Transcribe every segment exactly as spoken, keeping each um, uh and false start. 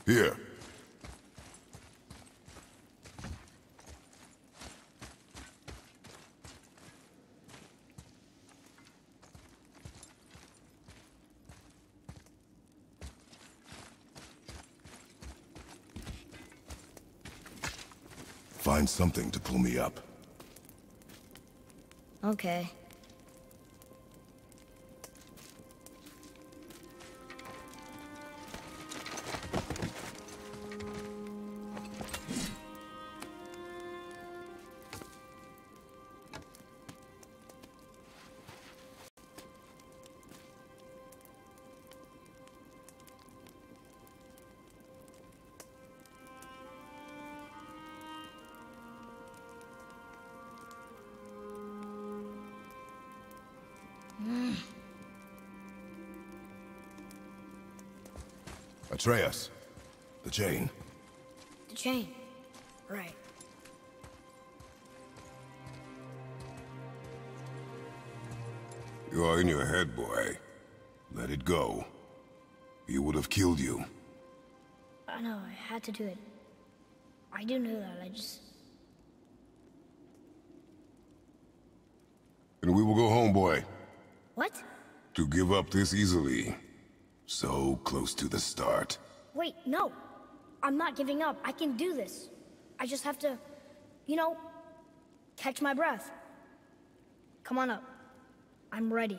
Here. Find something to pull me up. Okay. Atreus. The chain. The chain. Right. You are in your head, boy. Let it go. He would have killed you. I know, I had to do it. I do know that, I just... And we will go home, boy. What? To give up this easily. So close to the start. Wait, no! I'm not giving up. I can do this. I just have to, you know, catch my breath. Come on up. I'm ready.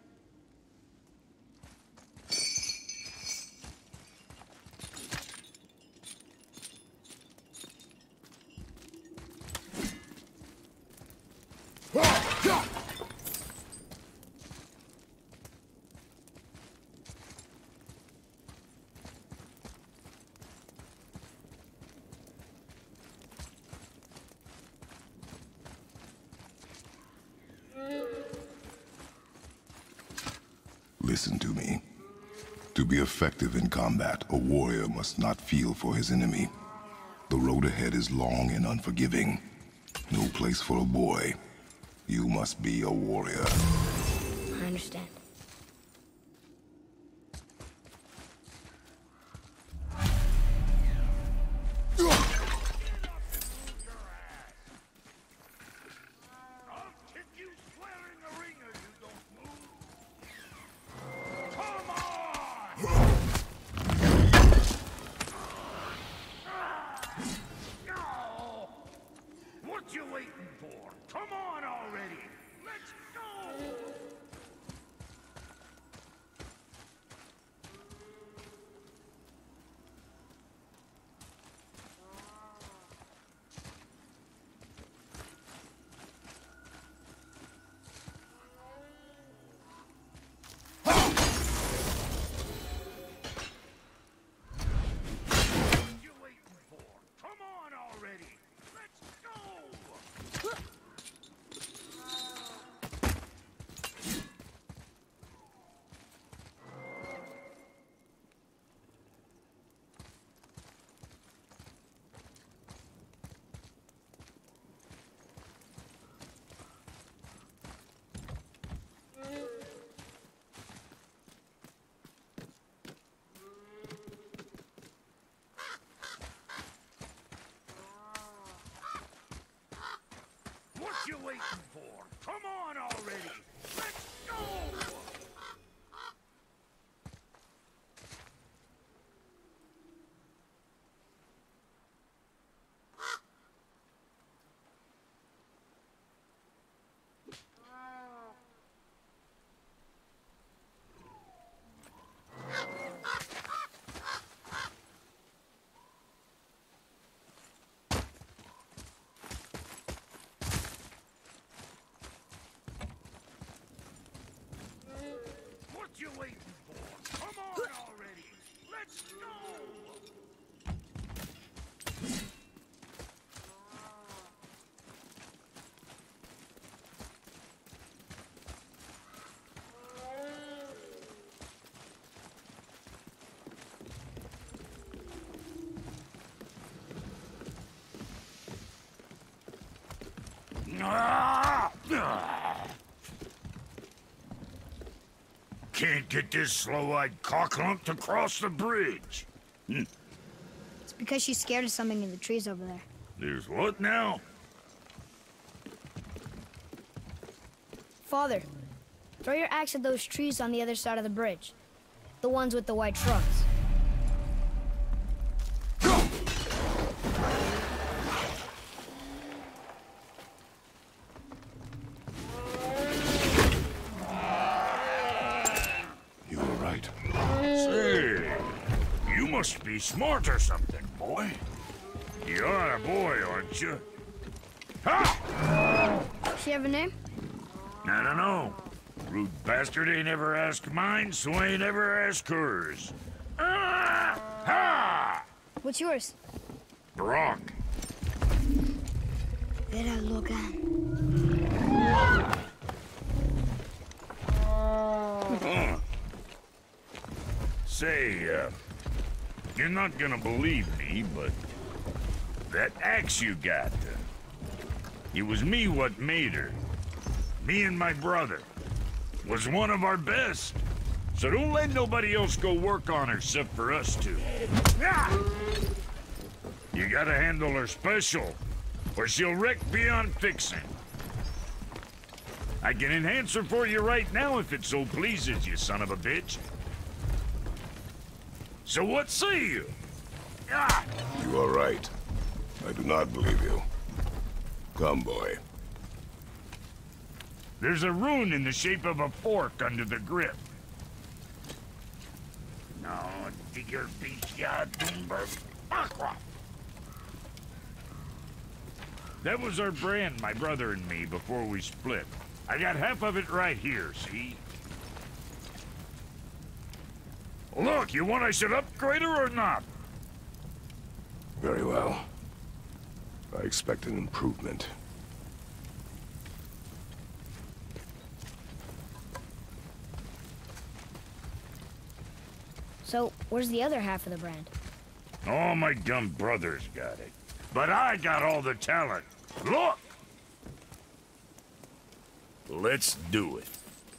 Listen to me. To be effective in combat, a warrior must not feel for his enemy. The road ahead is long and unforgiving. No place for a boy. You must be a warrior. I understand. What you waiting for? Come on already! Let's go! What you waiting for? Come on already! Let's go! What you waiting for? Come on already! Let's go! Can't get this slow-eyed cocklump to cross the bridge. Hm. Because she's scared of something in the trees over there. There's what now? Father, throw your axe at those trees on the other side of the bridge. The ones with the white trunks. You were right. Say, you must be smart or something, boy. You are a boy, aren't you? Ha! She have a name? I don't know. Rude bastard ain't ever asked mine, so ain't ever asked hers. Ah! Ha! What's yours? Brock. Vera Logan. Huh. Say, uh, you're not gonna believe me, but that axe you got, uh, it was me what made her. Me and my brother. Was one of our best. So don't let nobody else go work on her except for us two. Ah! You gotta handle her special, or she'll wreck beyond fixing. I can enhance her for you right now if it so pleases you, son of a bitch. So what say you? Ah! You are right. I do not believe you. Come, boy. There's a rune in the shape of a fork under the grip. No, digger beast, That was our brand, my brother and me, before we split. I got half of it right here, see? Look, you want I should upgrade her or not? Very well. I expect an improvement. So, where's the other half of the brand? All my dumb brothers got it. But I got all the talent. Look! Let's do it.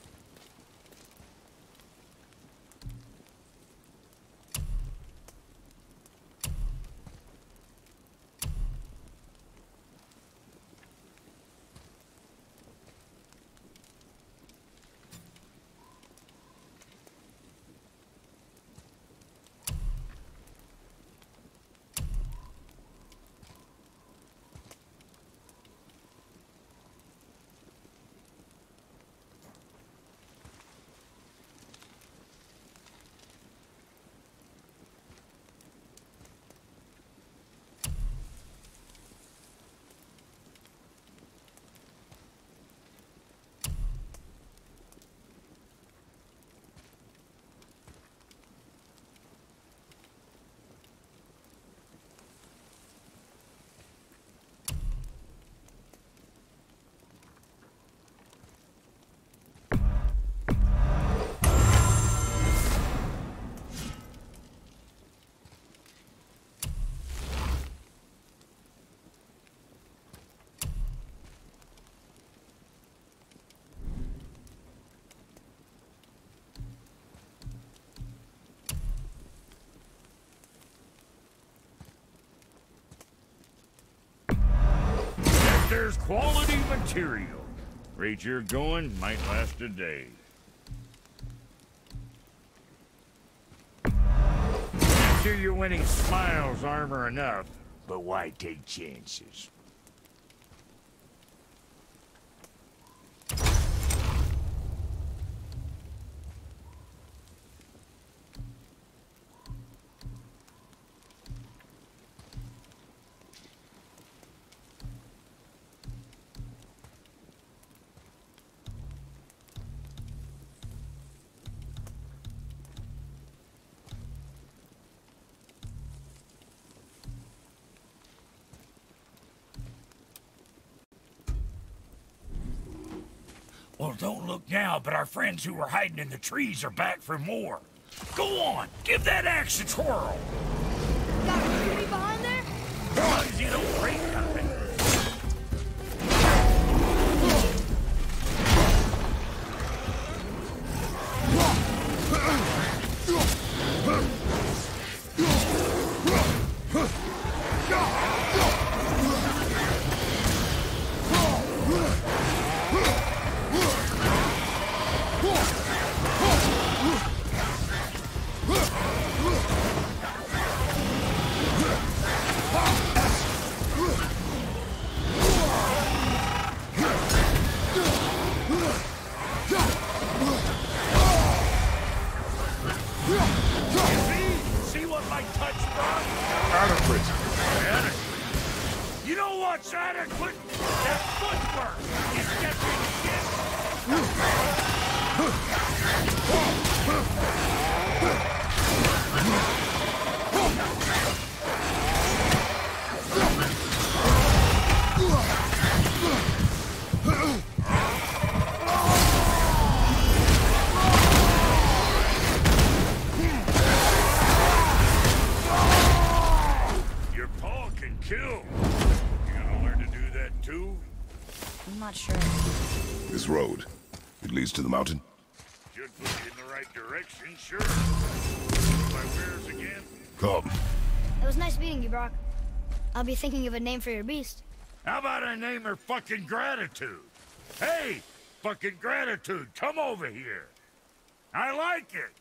There's quality material. Rate you're going might last a day. I'm sure you're winning Smiles armor enough, but why take chances? Well, don't look now, but our friends who were hiding in the trees are back for more. Go on, give that axe a twirl. Got an enemy behind there? As long as you don't break nothing. Huh! Watch that and quit that footwork! You step Your paw can kill. You gonna learn to do that too? I'm not sure. This road, it leads to the mountain? Should put you in the right direction, sure. My wares again? Come. It was nice meeting you, Brock. I'll be thinking of a name for your beast. How about I name her fucking Gratitude? Hey, fucking Gratitude, come over here. I like it.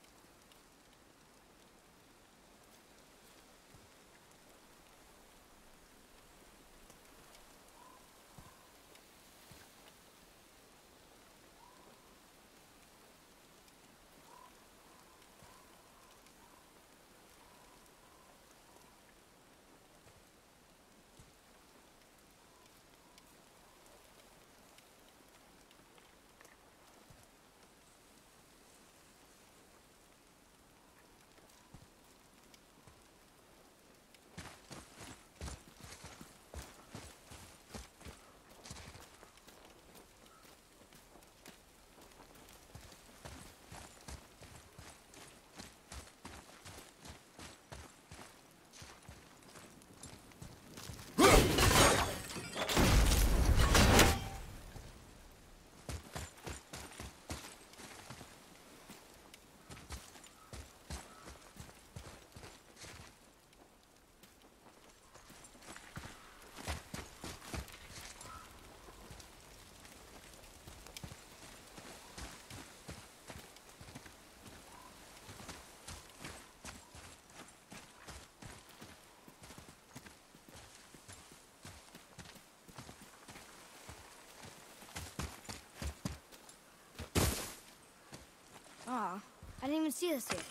Aw, I didn't even see this here.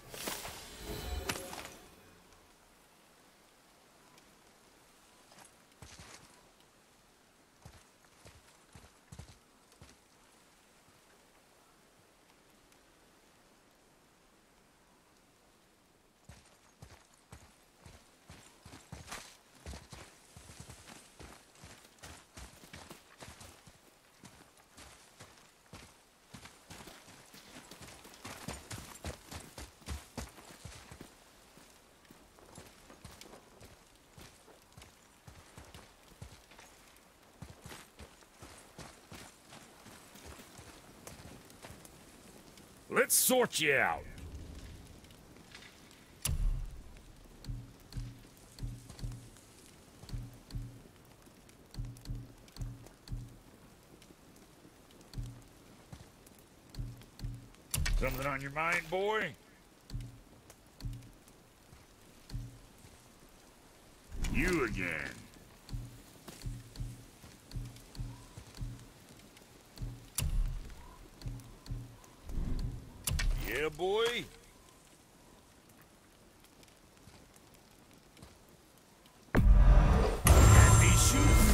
Let's sort you out. Something on your mind, boy? You again. Yeah, boy? Can't be shooting.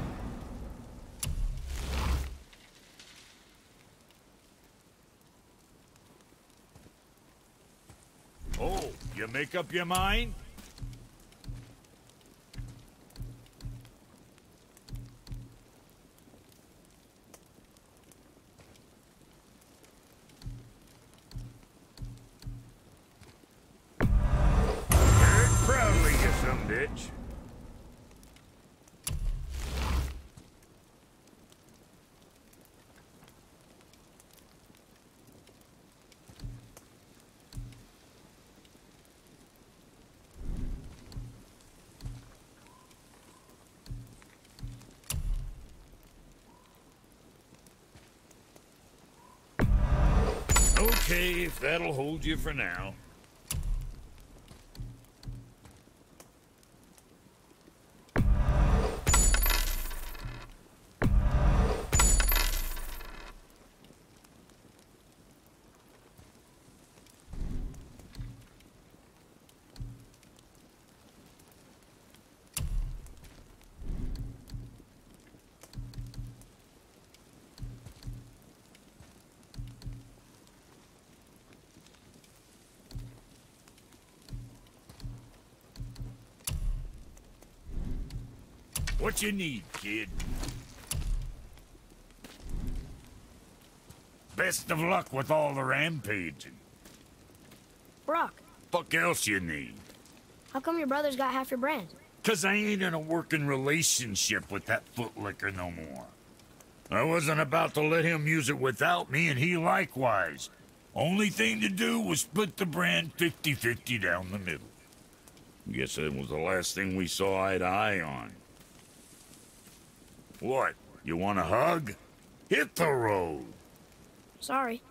Oh, you make up your mind? Proudly, you some bitch. Okay, if that'll hold you for now. What you need, kid? Best of luck with all the rampaging. Brock, Fuck else you need? how come your brother's got half your brand? Cause I ain't in a working relationship with that footlicker no more. I wasn't about to let him use it without me, and he likewise. Only thing to do was split the brand fifty fifty down the middle. Guess that was the last thing we saw eye to eye on. What? You want a hug? Hit the road. Sorry.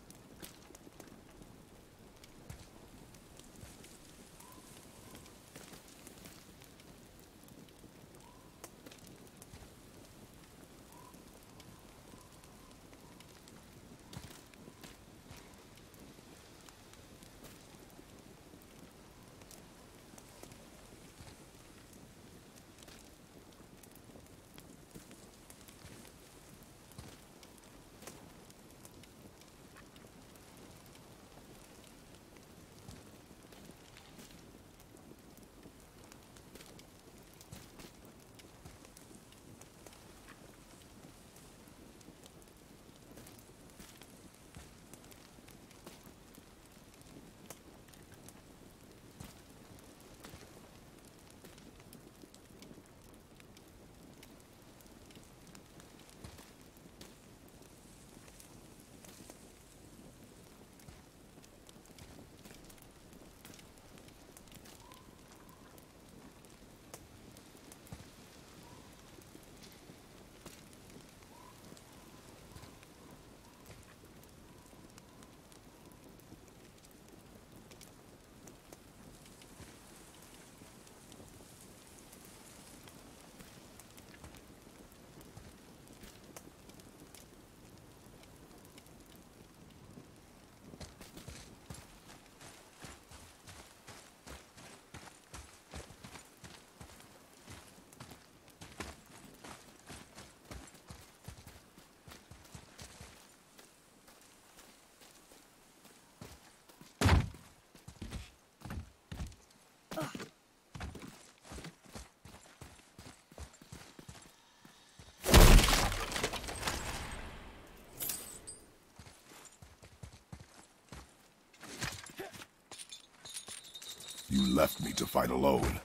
You left me to fight alone.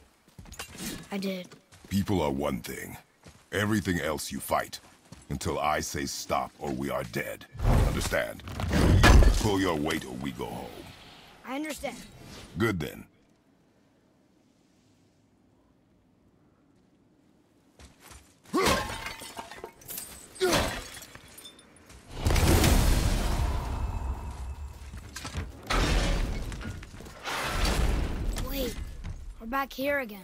I did. People are one thing. Everything else you fight. Until I say stop or we are dead. Understand? Pull your weight or we go home. I understand. Good then. Wait, we're back here again.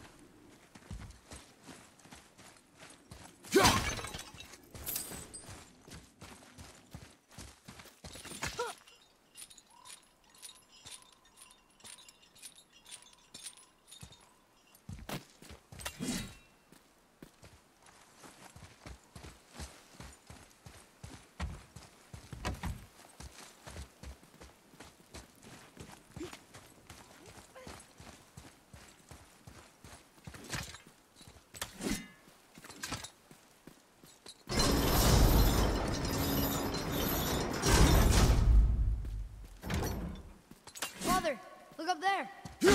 Father, look up there.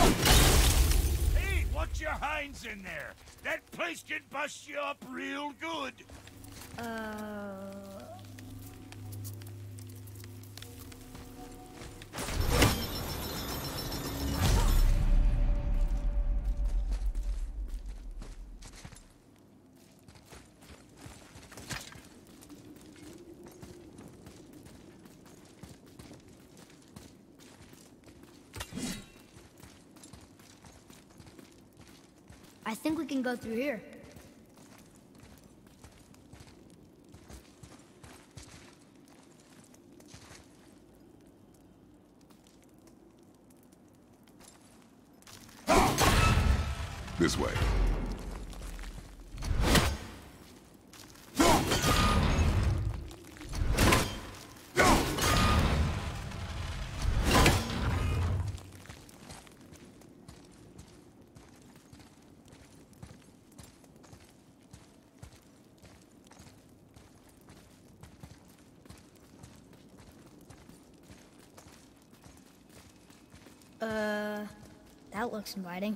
Hey, watch your hinds in there. That place can bust you up real good. Uh... I think we can go through here. This way. Uh, that looks inviting.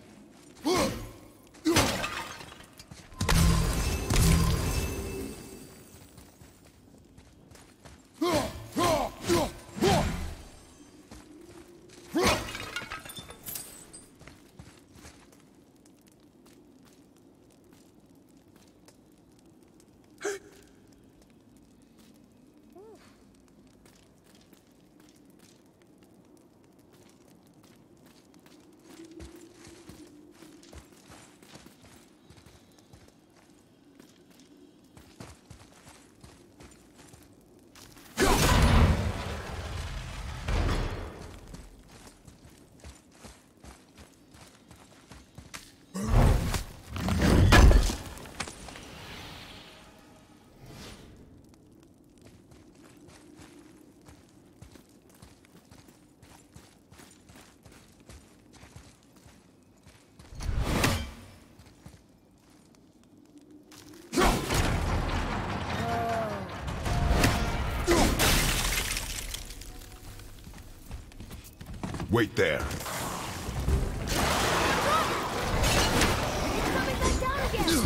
Wait there. It's coming back down again!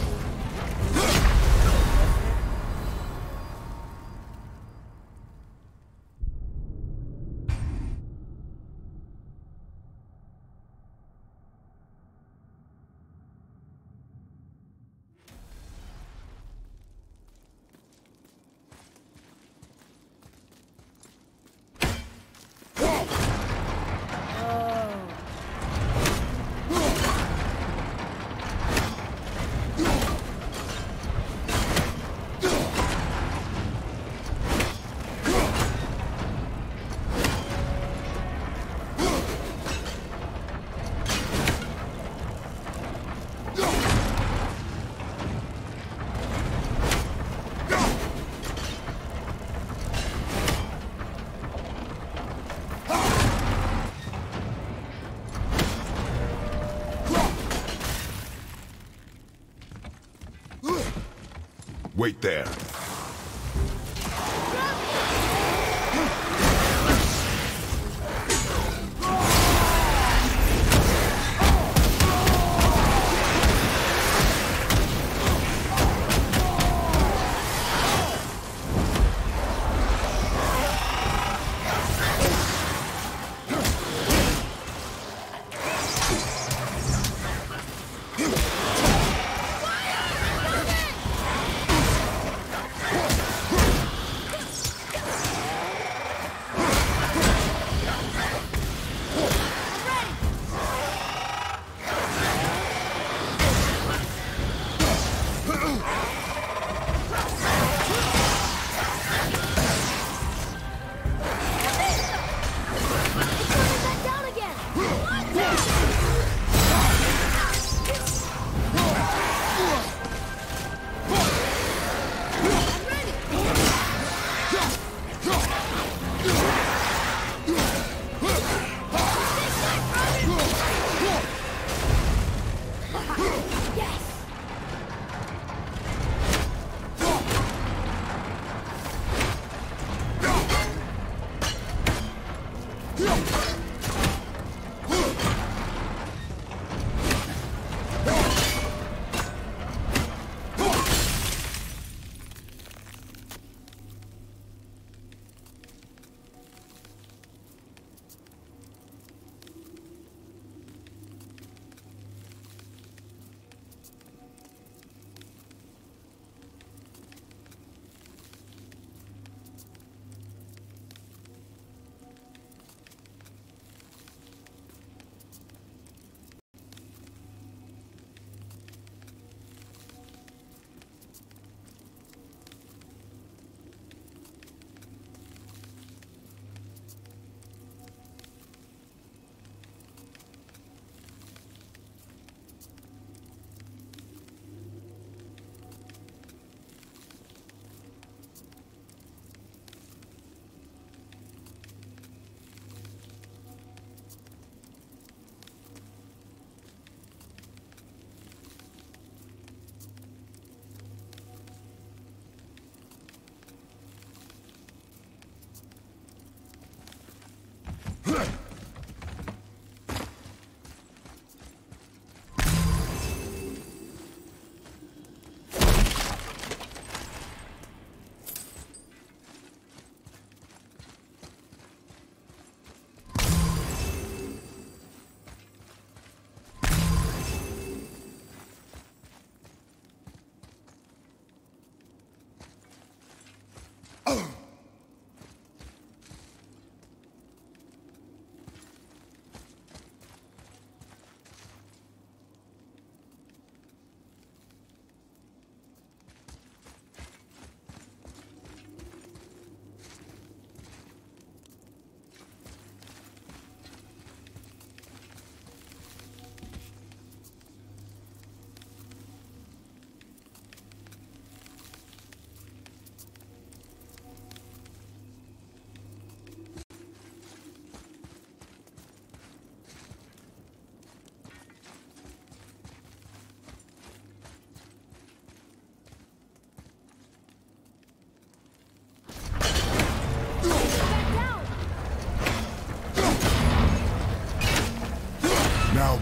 Wait there.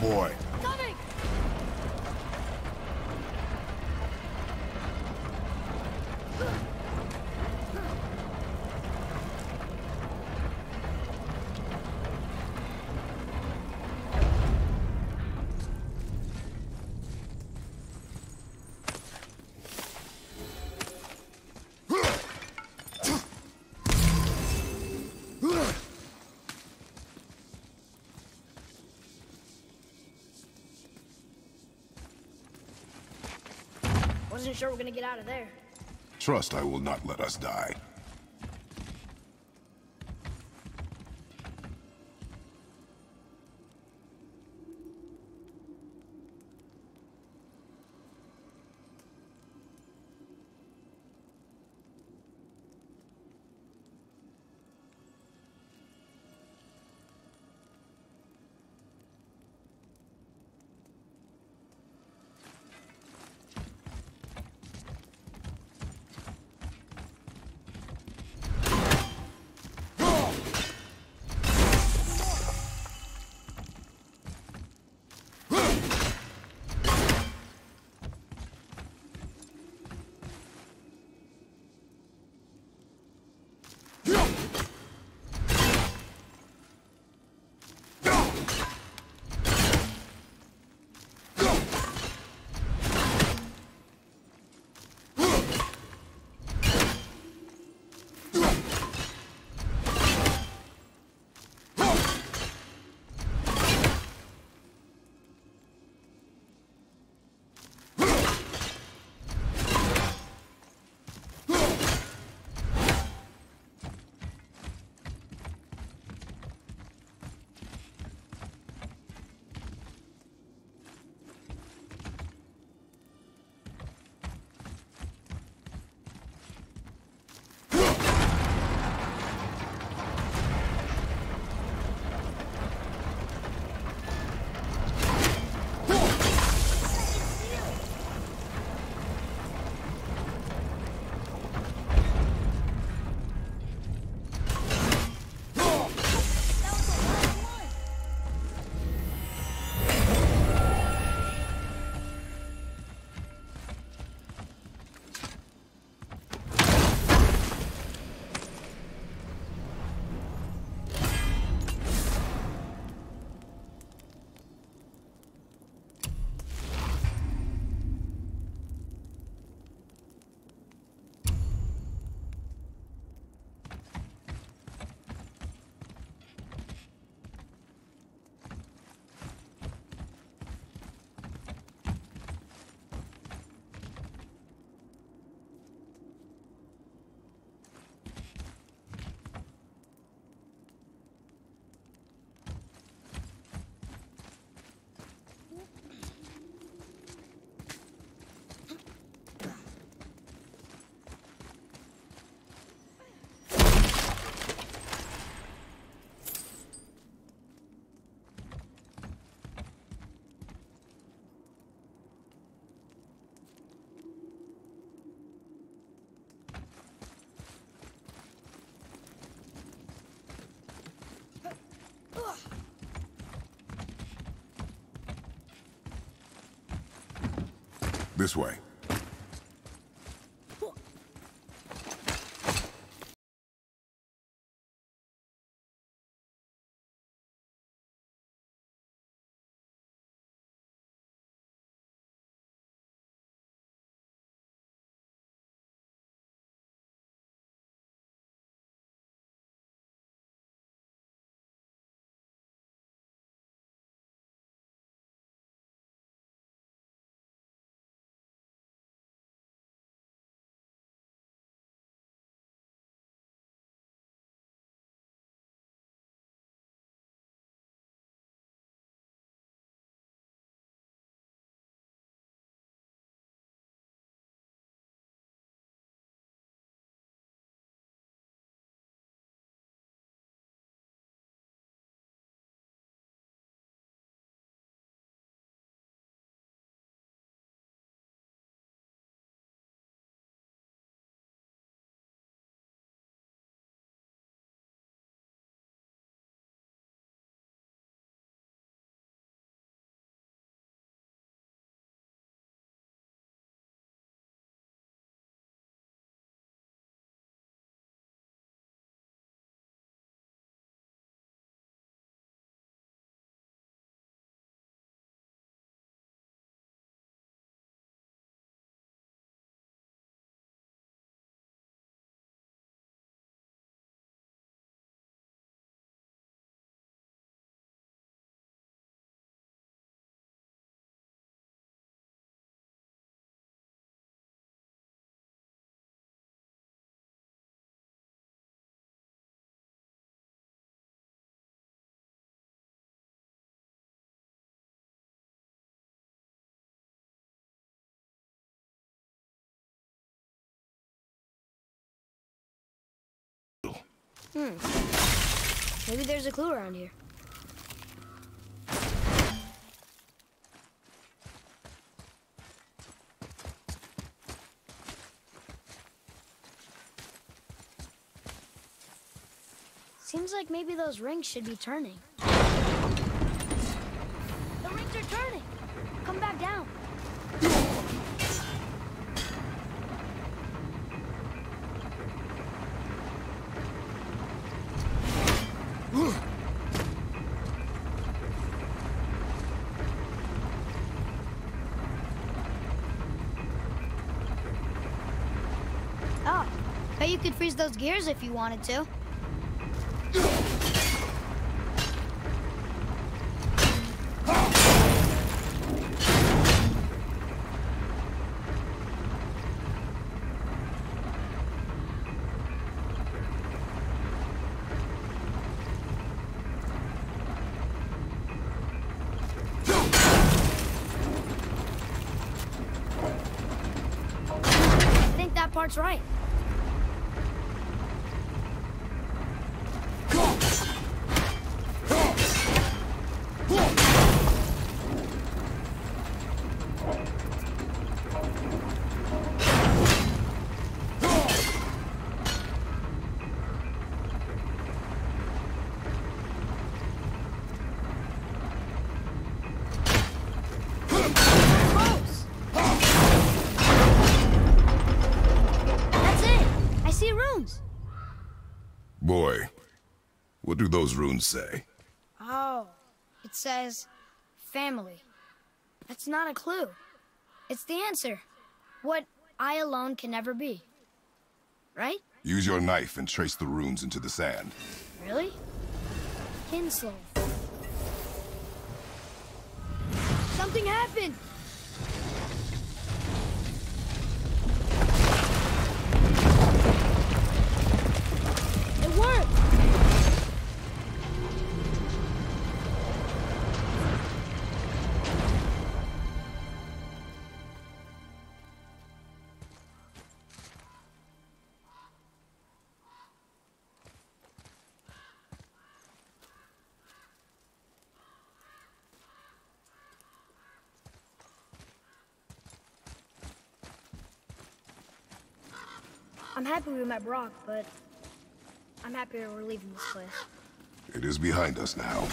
boy. Coming! Wasn't sure we're gonna get out of there. Trust I will not let us die. This way. Hmm. Maybe there's a clue around here. Seems like maybe those rings should be turning. The rings are turning! Come back down. Oh, bet you could freeze those gears if you wanted to. I think that part's right. Boy, what do those runes say? Oh, it says family. That's not a clue. It's the answer. What I alone can never be. Right? Use your knife and trace the runes into the sand. Really? Kinslow. Something happened! It worked! I'm happy we met Brock, but I'm happier we're leaving this place. It is behind us now.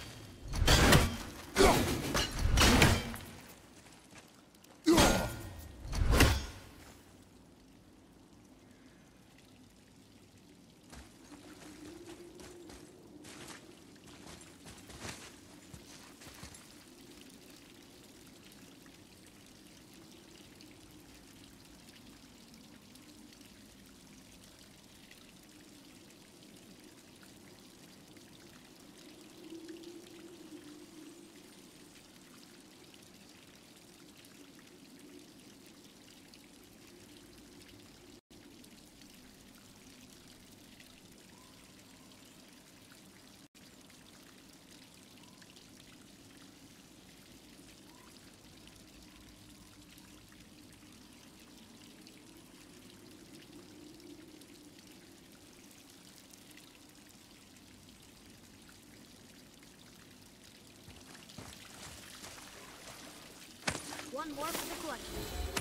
One more for the collection.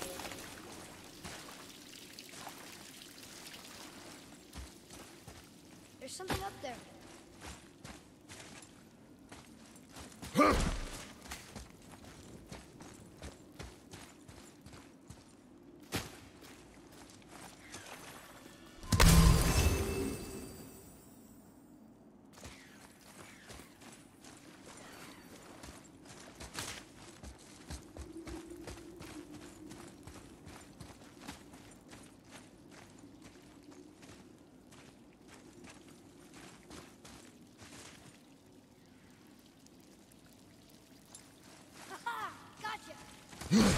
There's something up there. Gotcha!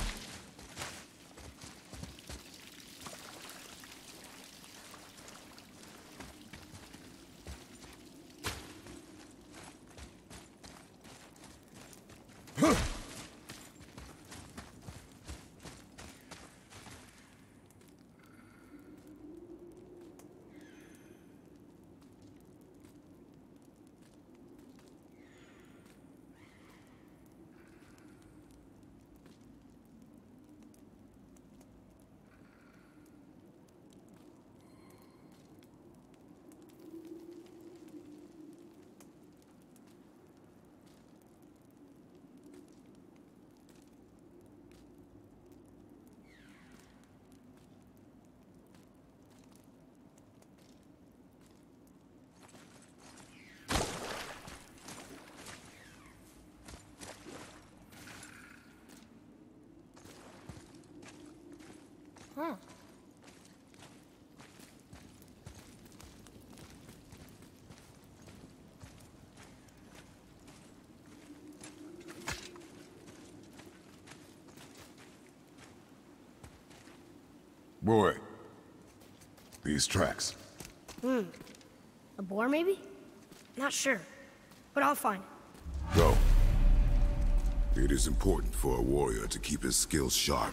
Huh. Boy, these tracks. Hmm. A boar, maybe? Not sure. But I'll find it. Go. It is important for a warrior to keep his skills sharp.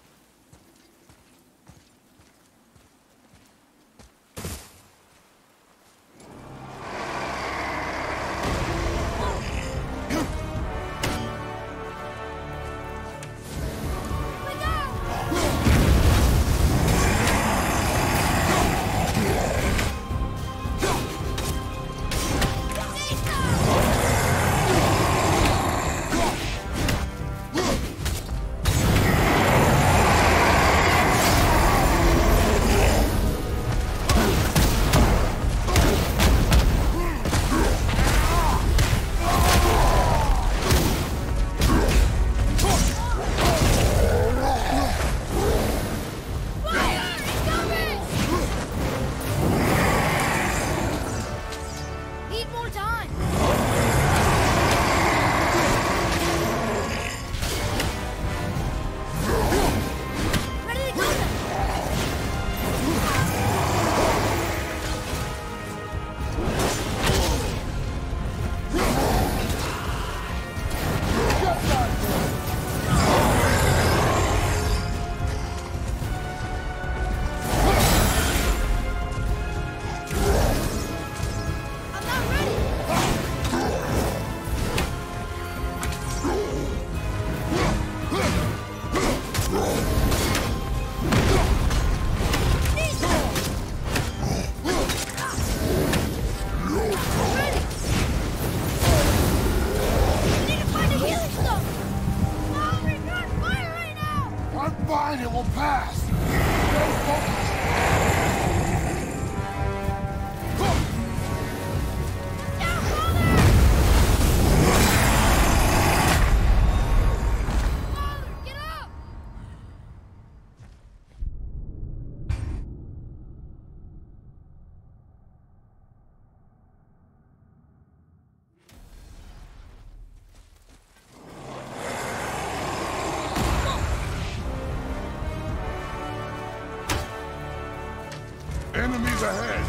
It will pass. Stay focused. Enemies ahead!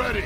ready!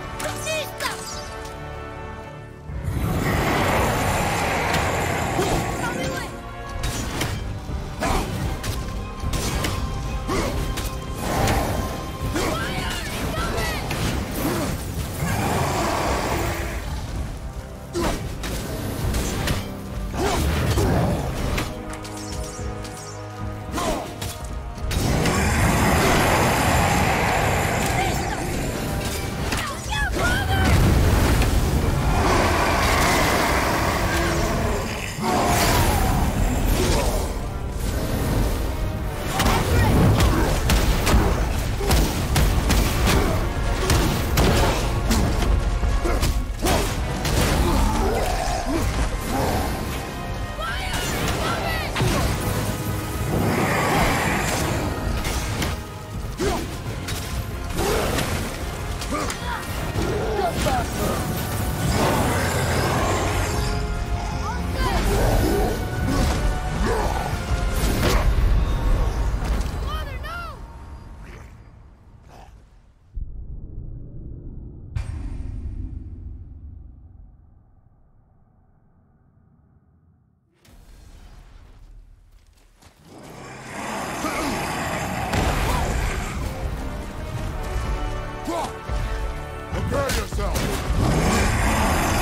Prepare yourself!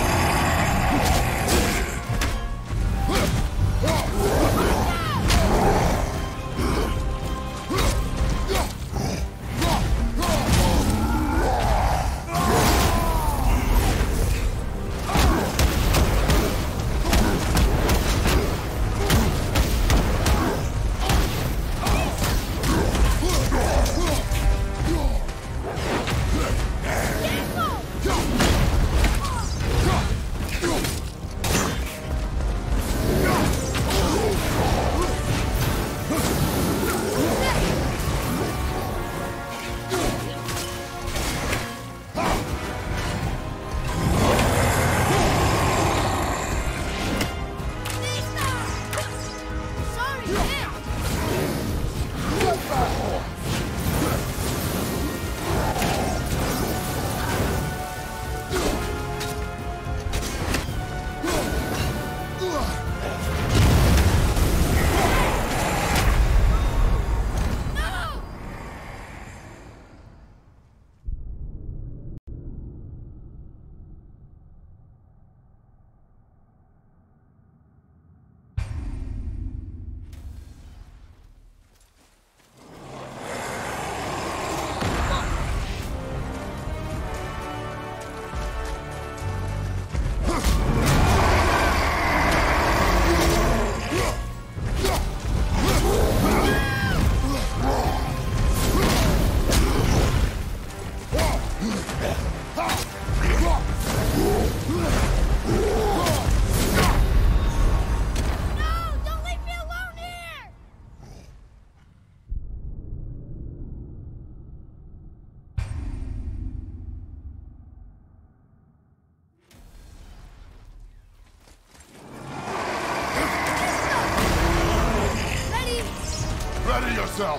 Ready yourself!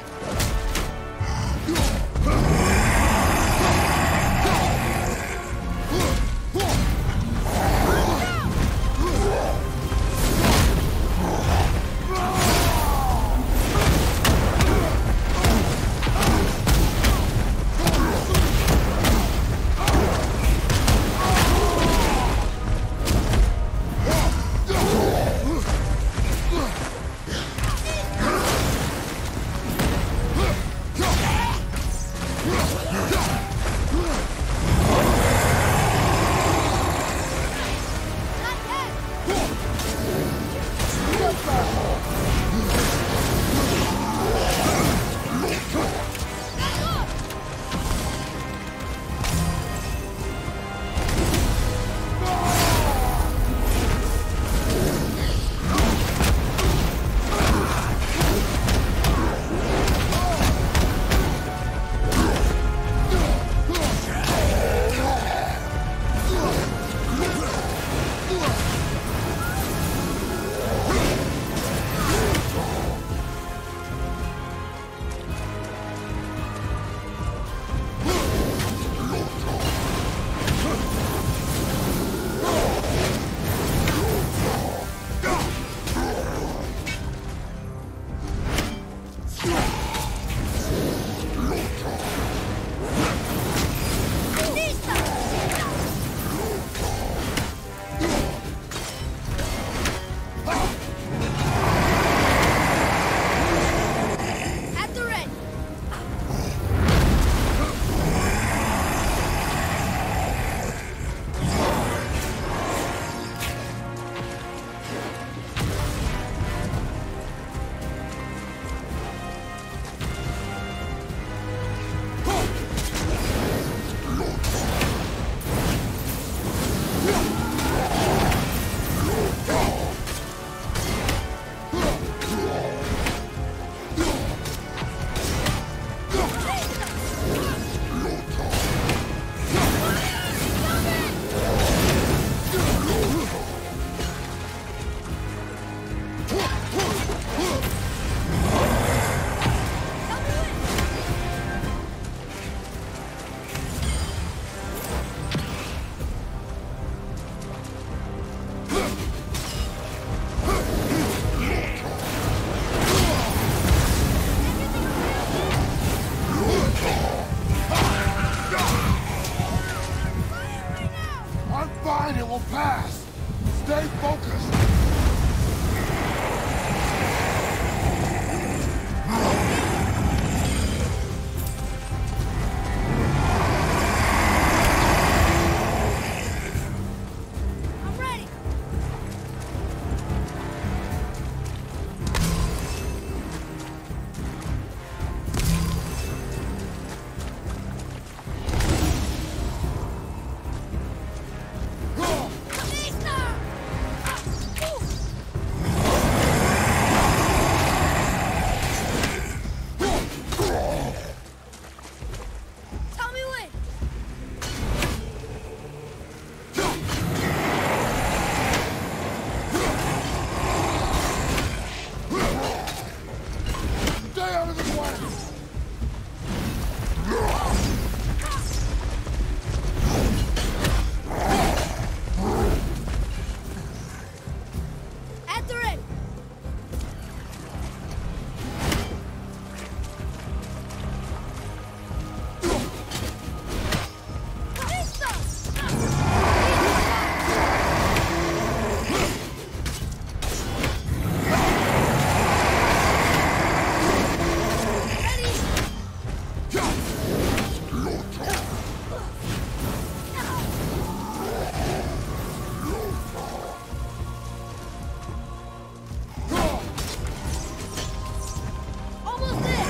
Huh! fine, it will pass. Stay focused. I'm ready. Tell me when. Stay out of the way. At the ready. Almost there.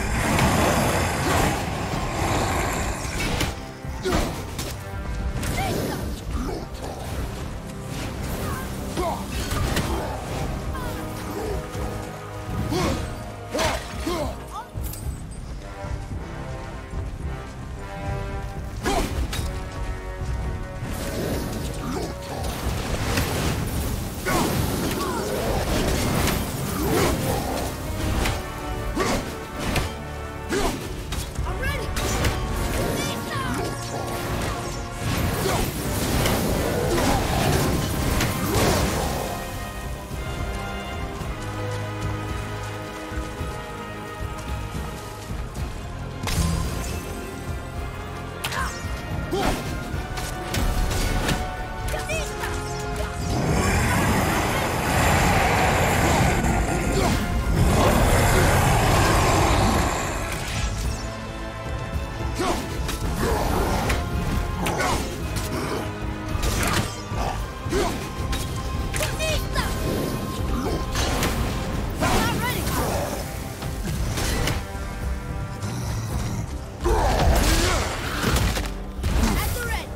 I'm ready. Not ready. At the ready.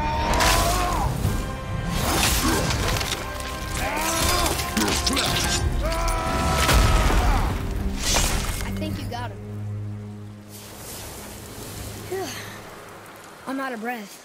I think you got him. I'm out of breath.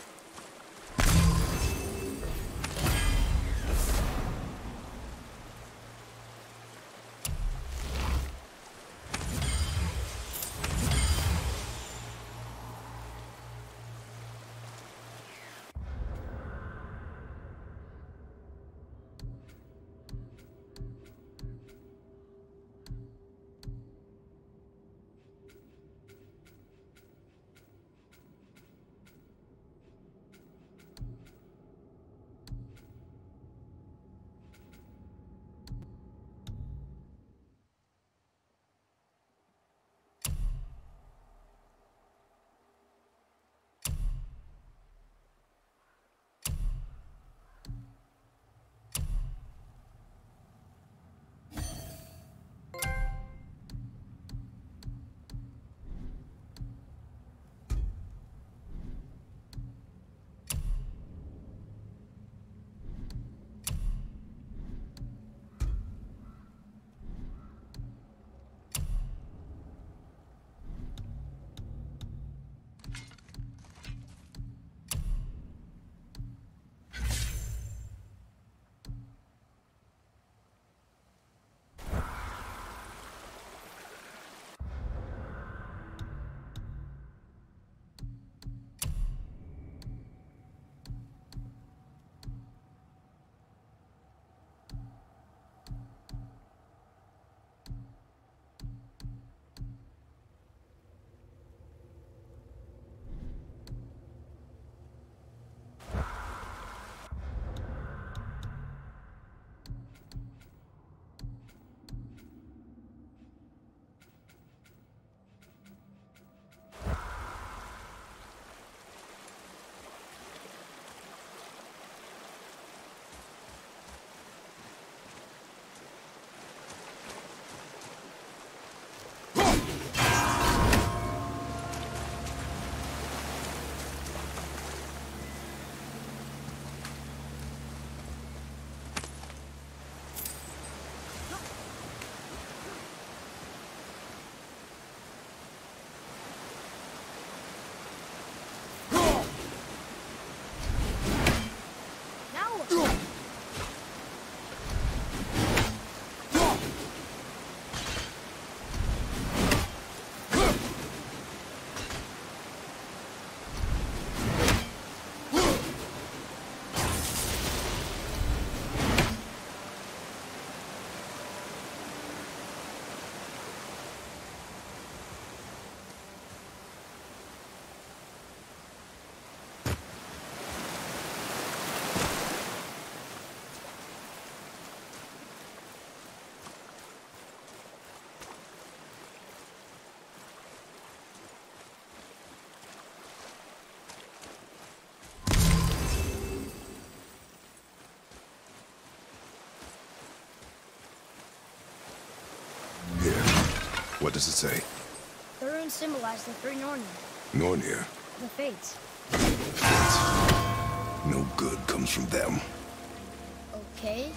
What does it say? The runes symbolize the three Nornir, Nornir. the Fates. No good comes from them. Okay.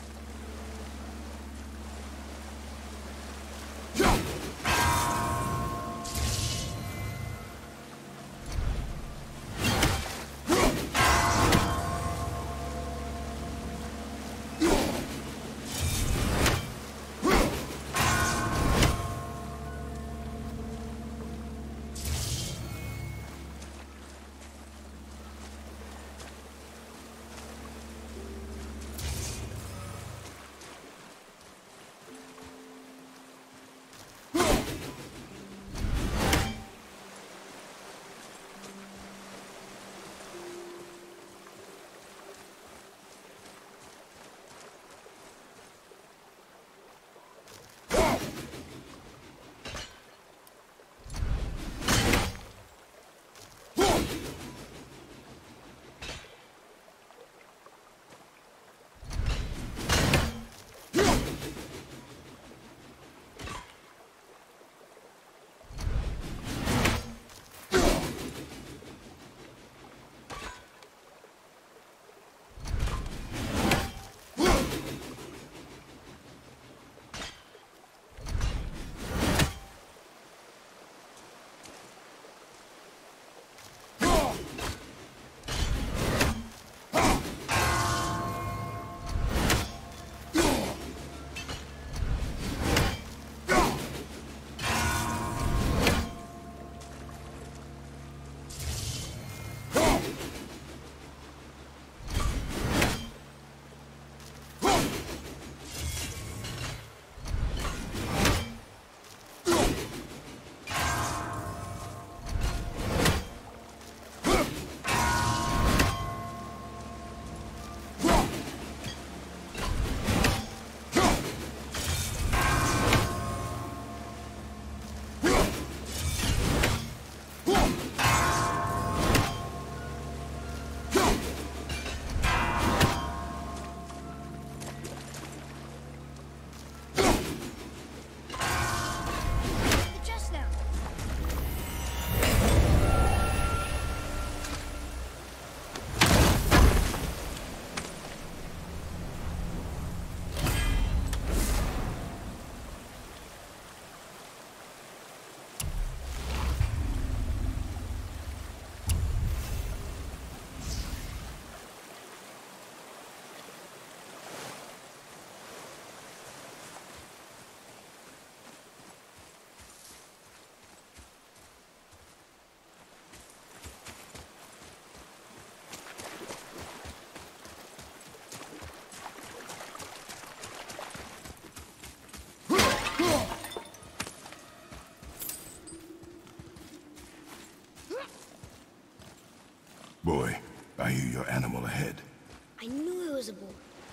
Boy, I hear your animal ahead. I knew it was a boar.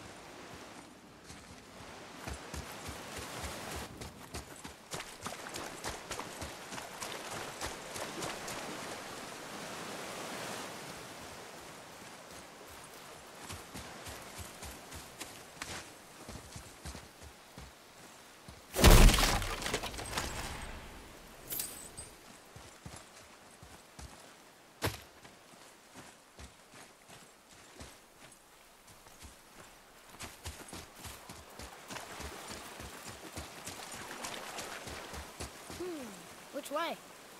Which way?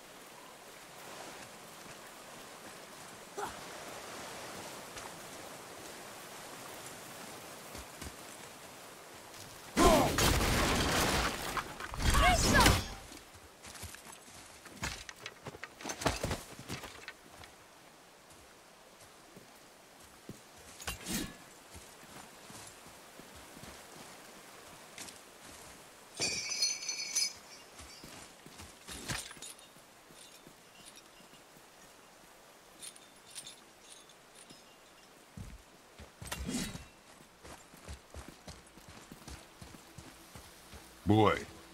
Boy.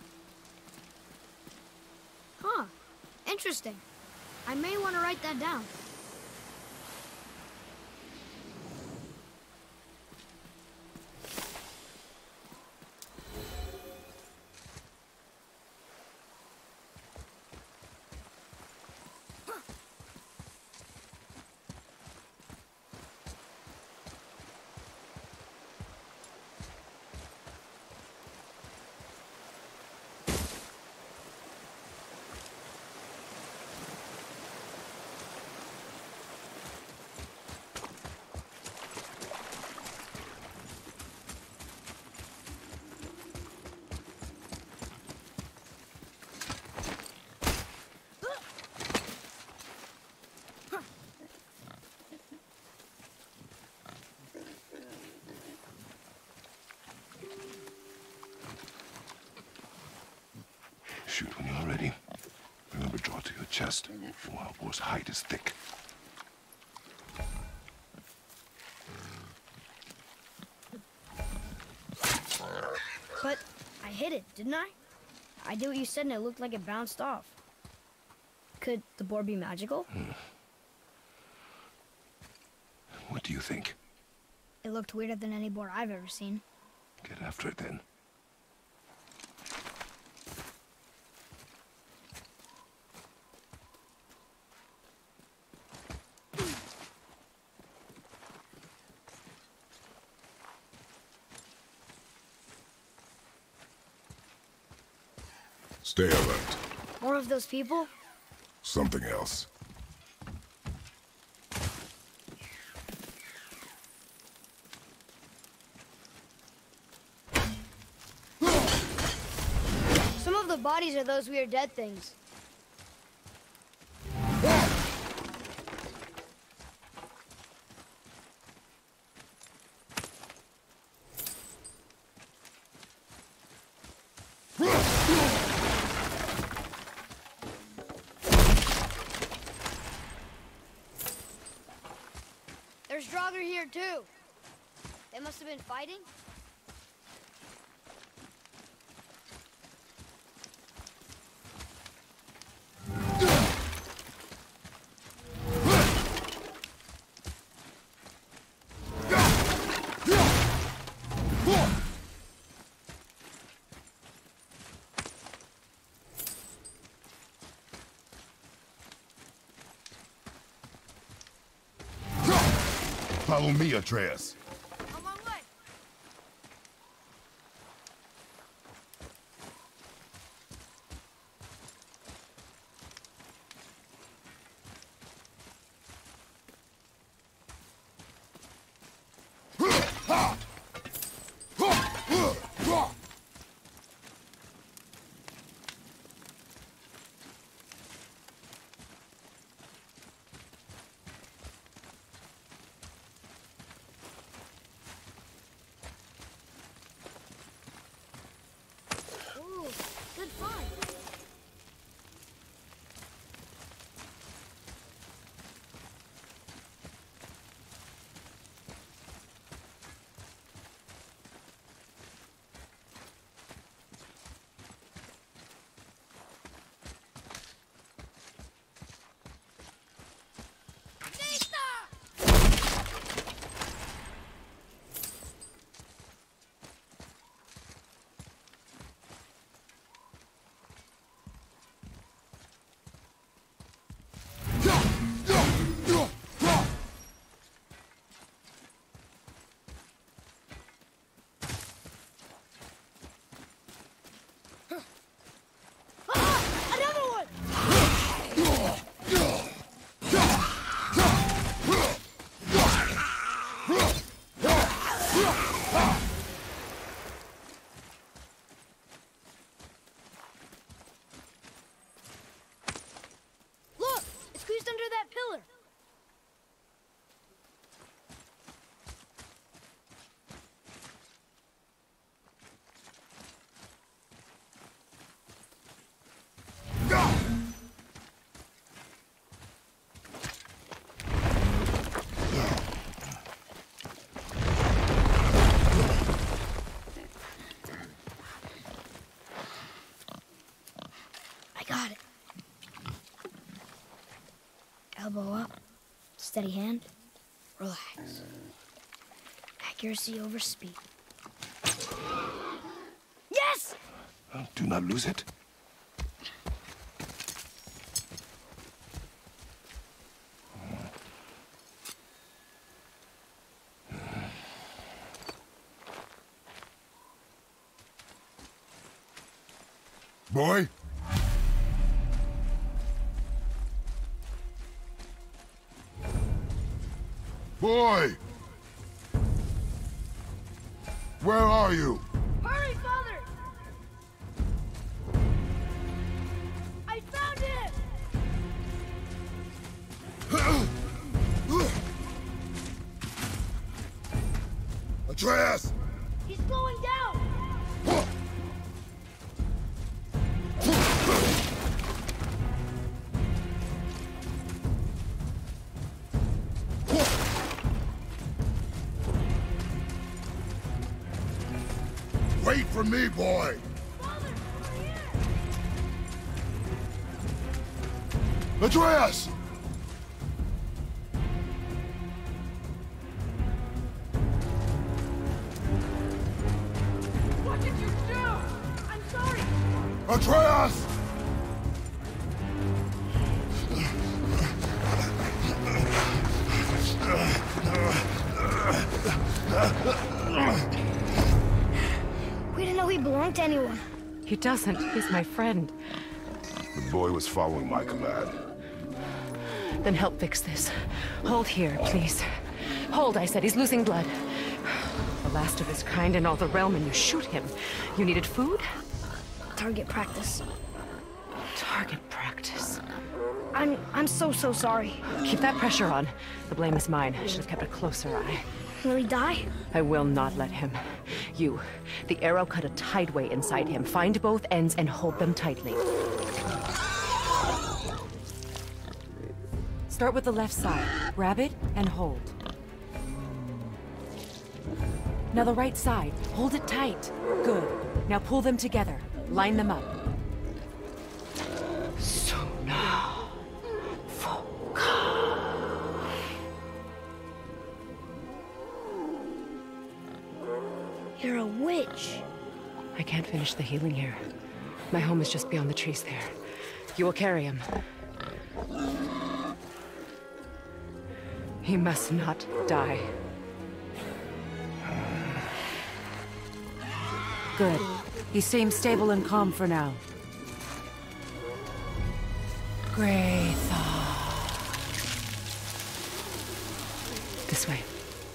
Huh. Interesting. I may want to write that down. chest, whose hide is thick. But I hit it, didn't I? I did what you said and it looked like it bounced off. Could the board be magical? Hmm. What do you think? It looked weirder than any board I've ever seen. Get after it then. Stay alert. More of those people? Something else. Some of the bodies are those weird dead things. There's Draugr here too. They must have been fighting. Follow me, Atreus. On my way. Ooh, good find. Look! It's squeezed under that pillar. I got it. Elbow up, steady hand, relax. Accuracy over speed. Yes! Uh, do not lose it. Boy? Boy! Where are you? Hurry, Father! I found him! Atreus! He's slowing down! away from me, boy! Atreus! What did you do? I'm sorry. Atreus! We didn't know he belonged to anyone. He doesn't. He's my friend. The boy was following my command. Then help fix this. Hold here, please. Hold, I said. He's losing blood. The last of his kind in all the realm, and you shoot him. You needed food? Target practice. Target practice. I'm... I'm so, so sorry. Keep that pressure on. The blame is mine. I should have kept a closer eye. Will he die? I will not let him. You, the arrow cut a tideway inside him. Find both ends and hold them tightly. Start with the left side. Grab it and hold. Now the right side. Hold it tight. Good. Now pull them together. Line them up. Sona. You're a witch. I can't finish the healing here. My home is just beyond the trees there. You will carry him. He must not die. Good. He seems stable and calm for now. Graytha. This way.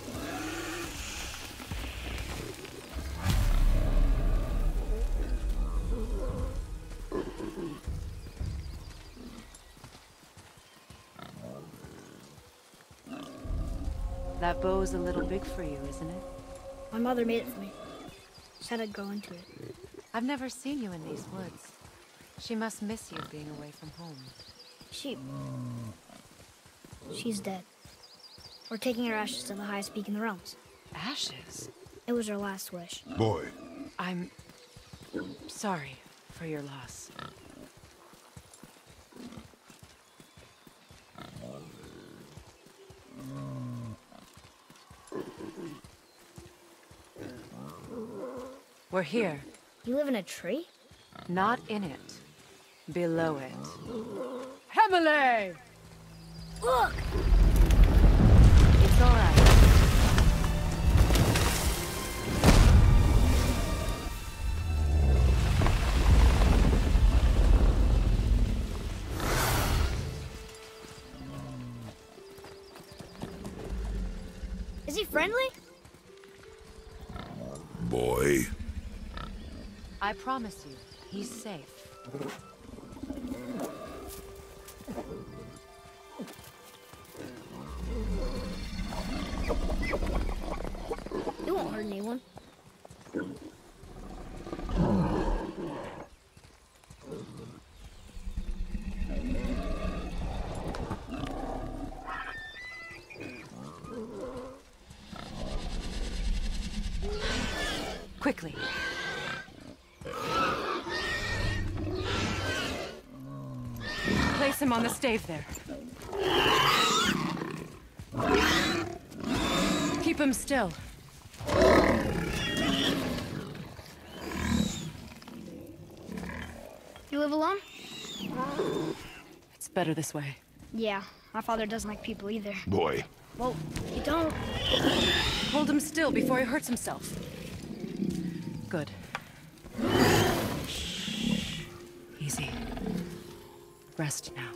That bow's a little big for you, isn't it? My mother made it for me. Said I'd grow into it. I've never seen you in these woods. She must miss you being away from home. She... She's dead. We're taking her ashes to the highest peak in the realms. Ashes? It was her last wish. Boy. I'm... sorry for your loss. We're here. You live in a tree? Not in it. Below it. Hemele! Look! It's all right. Is he friendly? Boy. I promise you, he's safe. It won't hurt anyone. Quickly. Place him on the stave there. Keep him still. You live alone? It's better this way. Yeah, my father doesn't like people either. Boy. Well, you don't. Hold him still before he hurts himself. Good. Easy. Rest now.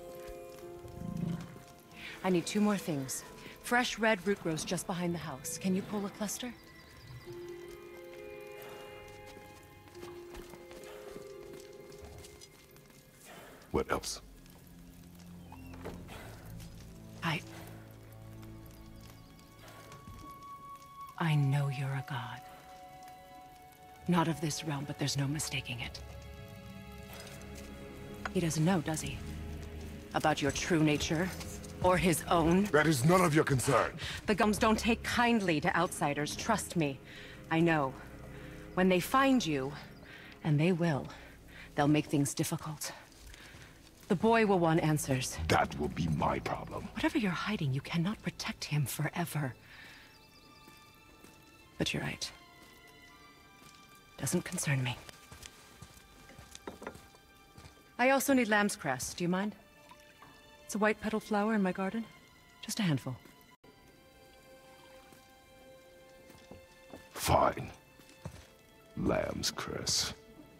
I need two more things. Fresh red root grows just behind the house. Can you pull a cluster? What else? I... I know you're a god. Not of this realm, but there's no mistaking it. He doesn't know, does he? About your true nature? Or his own? That is none of your concern. The Gums don't take kindly to outsiders, trust me. I know. When they find you, and they will, they'll make things difficult. The boy will want answers. That will be my problem. Whatever you're hiding, you cannot protect him forever. But you're right. Doesn't concern me. I also need lamb's cress. Do you mind? It's a white petal flower in my garden. Just a handful. Fine. Lamb's cress.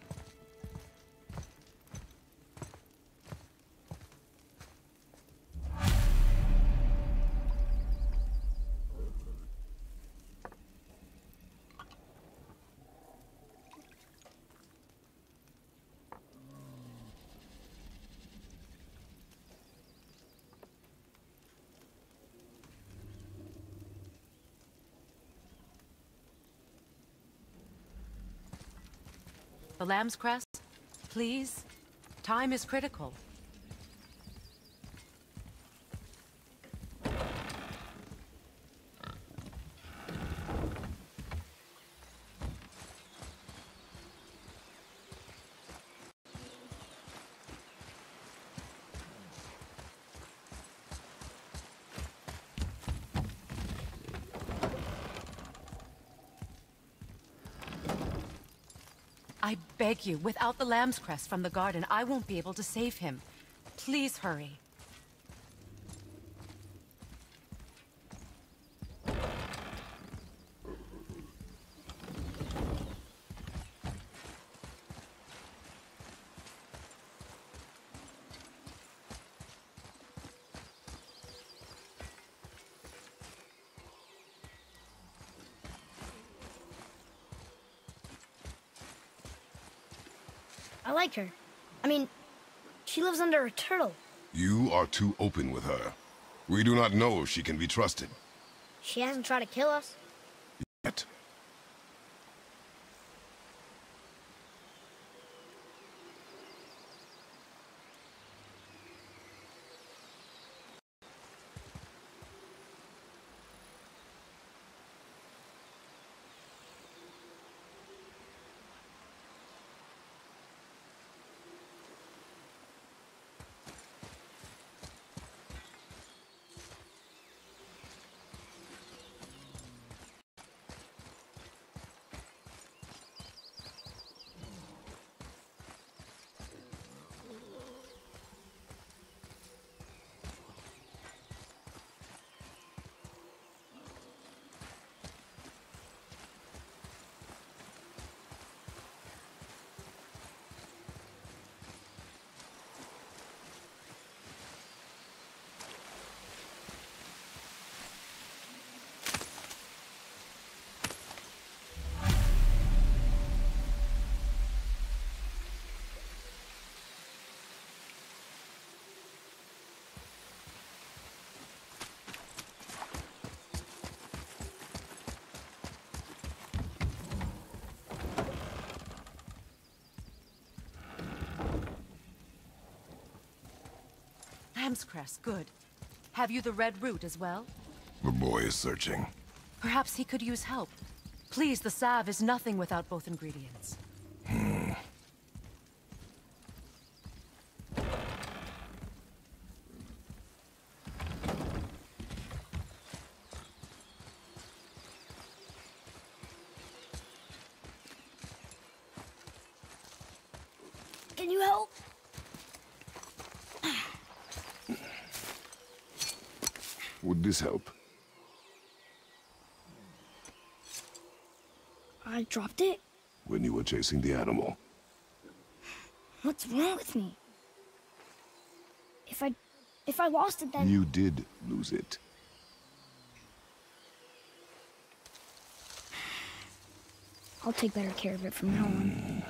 The lamb's cress, please. Time is critical. I beg you, without the lamb's crest from the garden, I won't be able to save him. Please hurry. I like her. I mean, she lives under a turtle. You are too open with her. We do not know if she can be trusted. She hasn't tried to kill us. Yet. Lamb's cress, good. Have you the red root as well? The boy is searching. Perhaps he could use help. Please, the salve is nothing without both ingredients. Hmm. Can you help? Would this help? I dropped it? When you were chasing the animal. What's wrong with me? If I... if I lost it, then... You did lose it. I'll take better care of it from now on.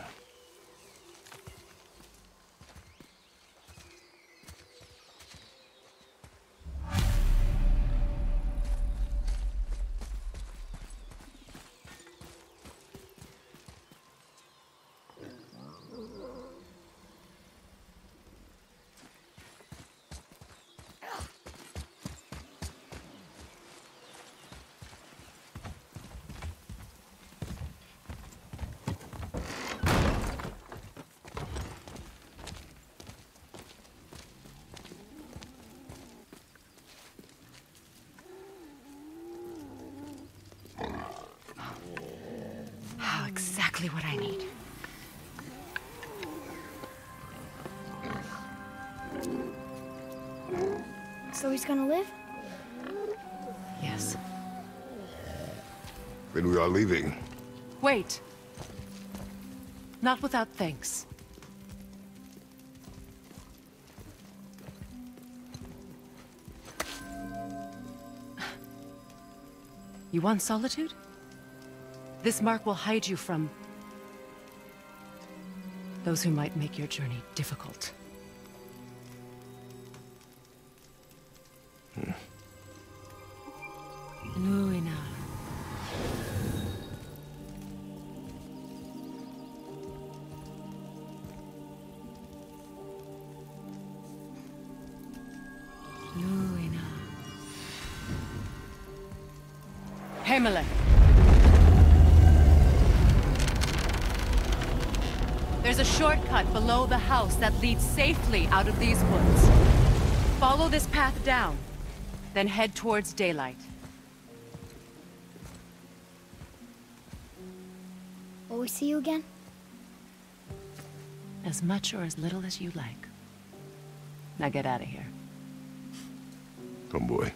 Ah, exactly what I need. So he's gonna live? Yes. Then we are leaving. Wait. Not without thanks. You want solitude? This mark will hide you from those who might make your journey difficult. Hmm. Luina. Luina. Himalay. There's a shortcut below the house that leads safely out of these woods. Follow this path down, then head towards daylight. Will we see you again? As much or as little as you like. Now get out of here. Come, boy.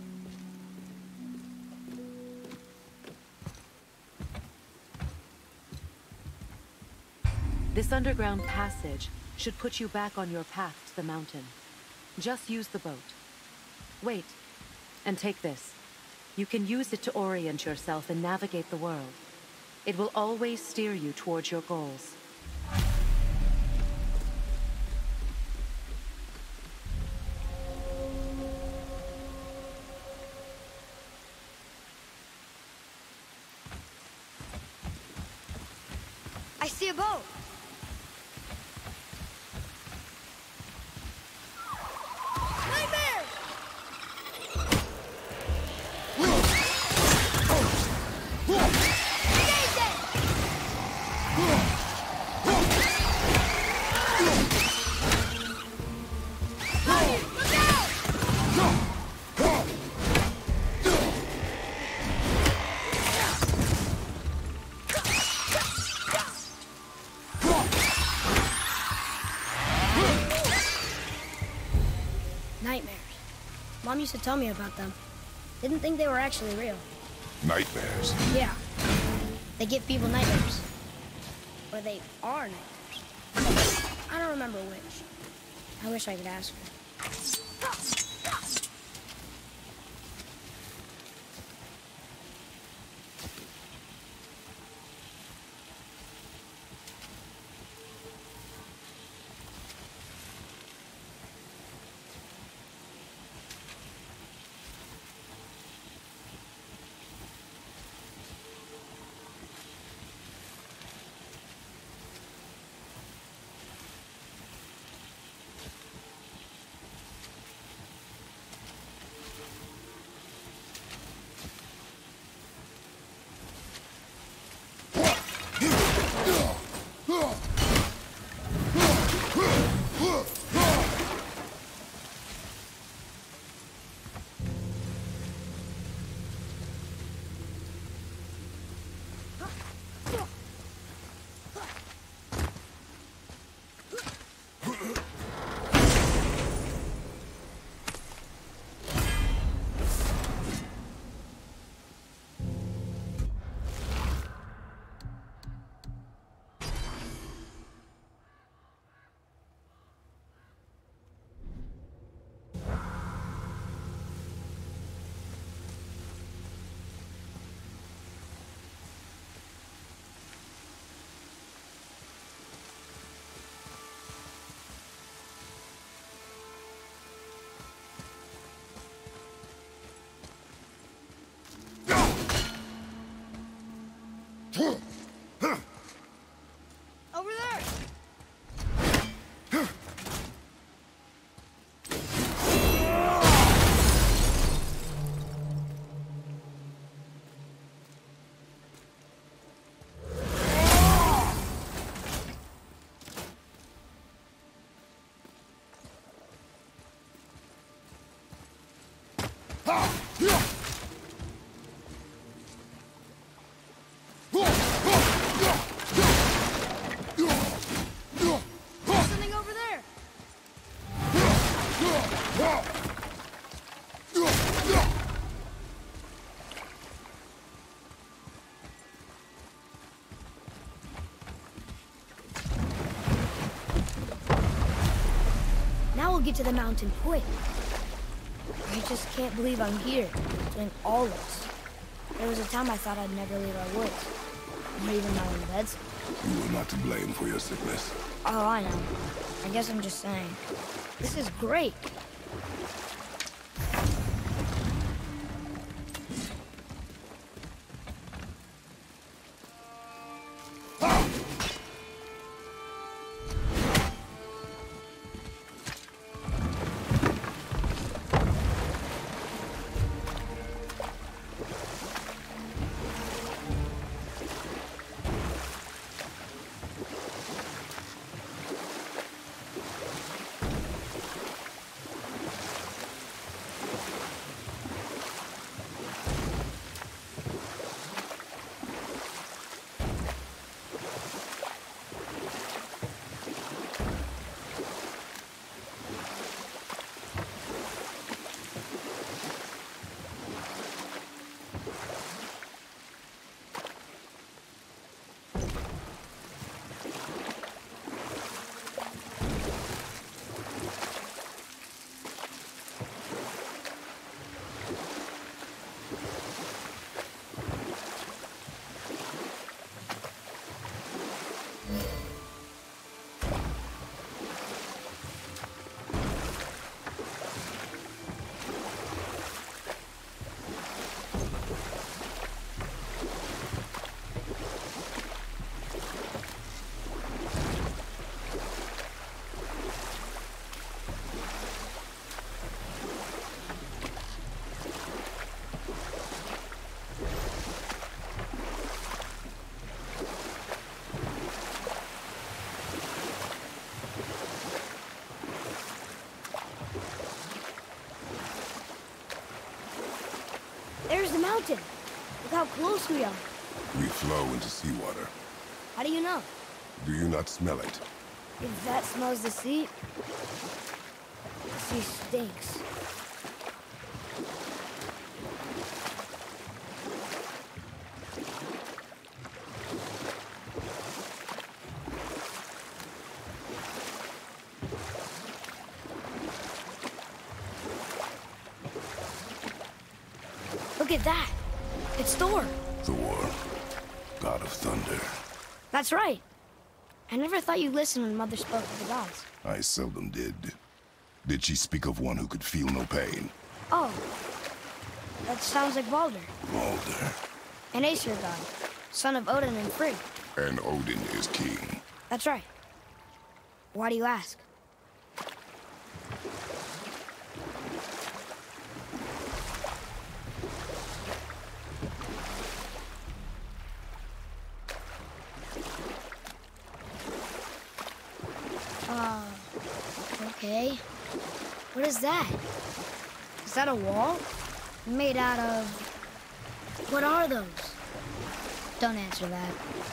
This underground passage should put you back on your path to the mountain. Just use the boat. Wait, and take this. You can use it to orient yourself and navigate the world. It will always steer you towards your goals. I see a boat. Nightmares! Nightmares. Mom used to tell me about them. Didn't think they were actually real. Nightmares. Yeah. They give people nightmares. Or they are nightmares. I don't remember which. I wish I could ask her. Over there! Ha! get to the mountain quick. I just can't believe I'm here, doing all this. There was a time I thought I'd never leave our woods, or even my own beds. You were not to blame for your sickness. Oh, I know. I guess I'm just saying. This is great. There's the mountain. Look how close we are. We flow into seawater. How do you know? Do you not smell it? If that smells the sea, the sea stinks. Look at that. It's Thor. Thor, god of thunder. That's right. I never thought you listened when Mother spoke of the gods. I seldom did. Did she speak of one who could feel no pain? Oh. That sounds like Baldur. Baldur. An Aesir god, son of Odin and Frigg. And Odin is king. That's right. Why do you ask? Uh, okay. What is that? Is that a wall? Made out of... What are those? Don't answer that.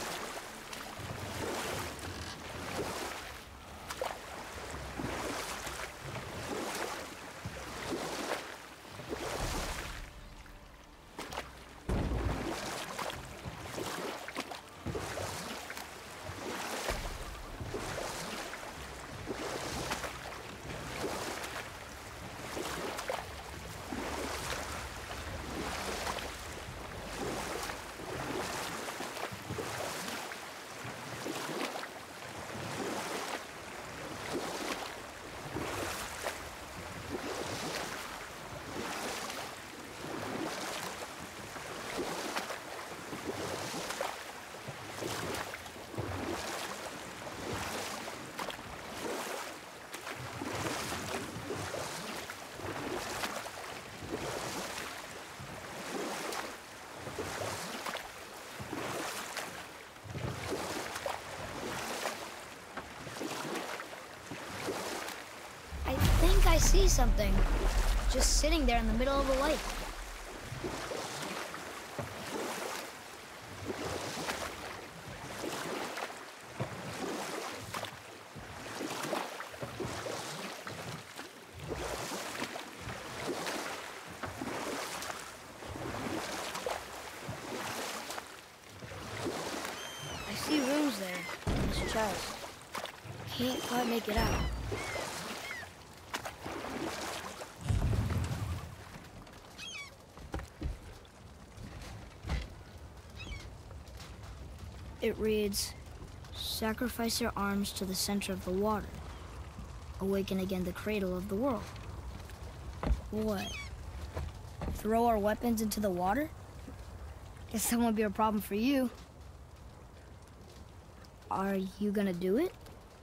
I think I see something. Just sitting there in the middle of the lake. I see runes there in this chest. Can't quite make it out. It reads, sacrifice your arms to the center of the water. Awaken again the cradle of the world. What? Throw our weapons into the water? Guess that won't be a problem for you. Are you gonna do it?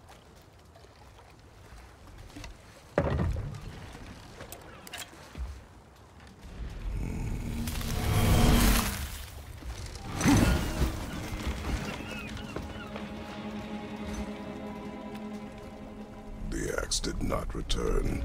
The axe did not return.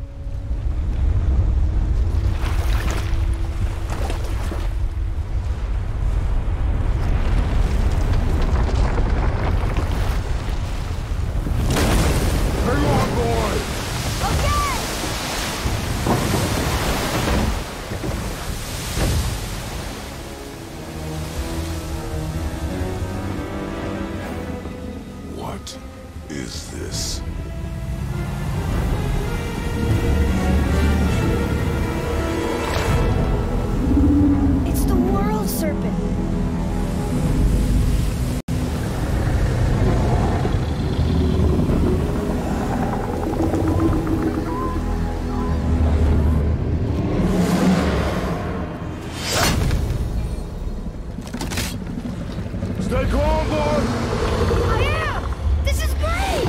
What is this? It's the world serpent. Stay calm, boy! I am! This is great!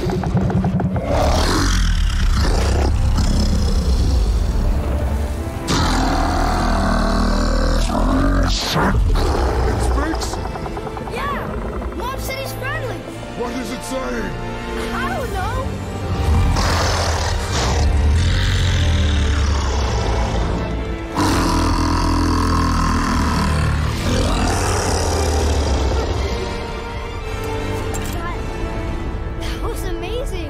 It speaks? Yeah! Mom said he's friendly! What is it saying? I don't know! That, that was amazing!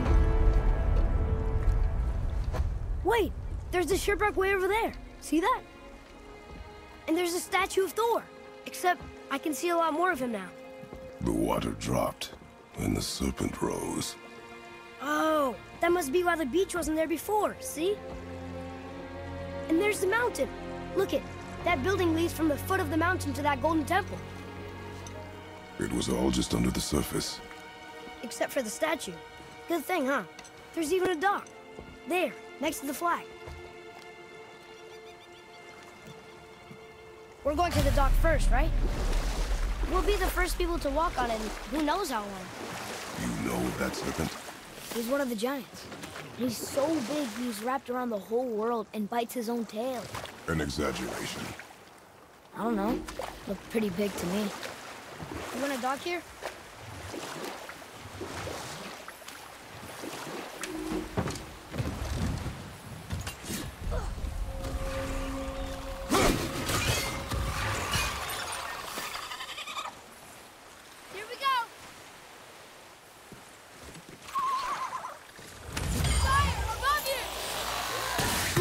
Wait! There's a shipwreck way over there. See that? And there's a statue of Thor. Except I can see a lot more of him now. The water dropped, and the serpent rose. Oh, that must be why the beach wasn't there before, see? And there's the mountain. Look it, that building leads from the foot of the mountain to that golden temple. It was all just under the surface. Except for the statue. Good thing, huh? There's even a dock. There, next to the flag. We're going to the dock first, right? We'll be the first people to walk on it in who knows how long. You know of that serpent? He's one of the giants. And he's so big he's wrapped around the whole world and bites his own tail. An exaggeration. I don't know. Looked pretty big to me. You wanna dock here? Here we go! Fire above you!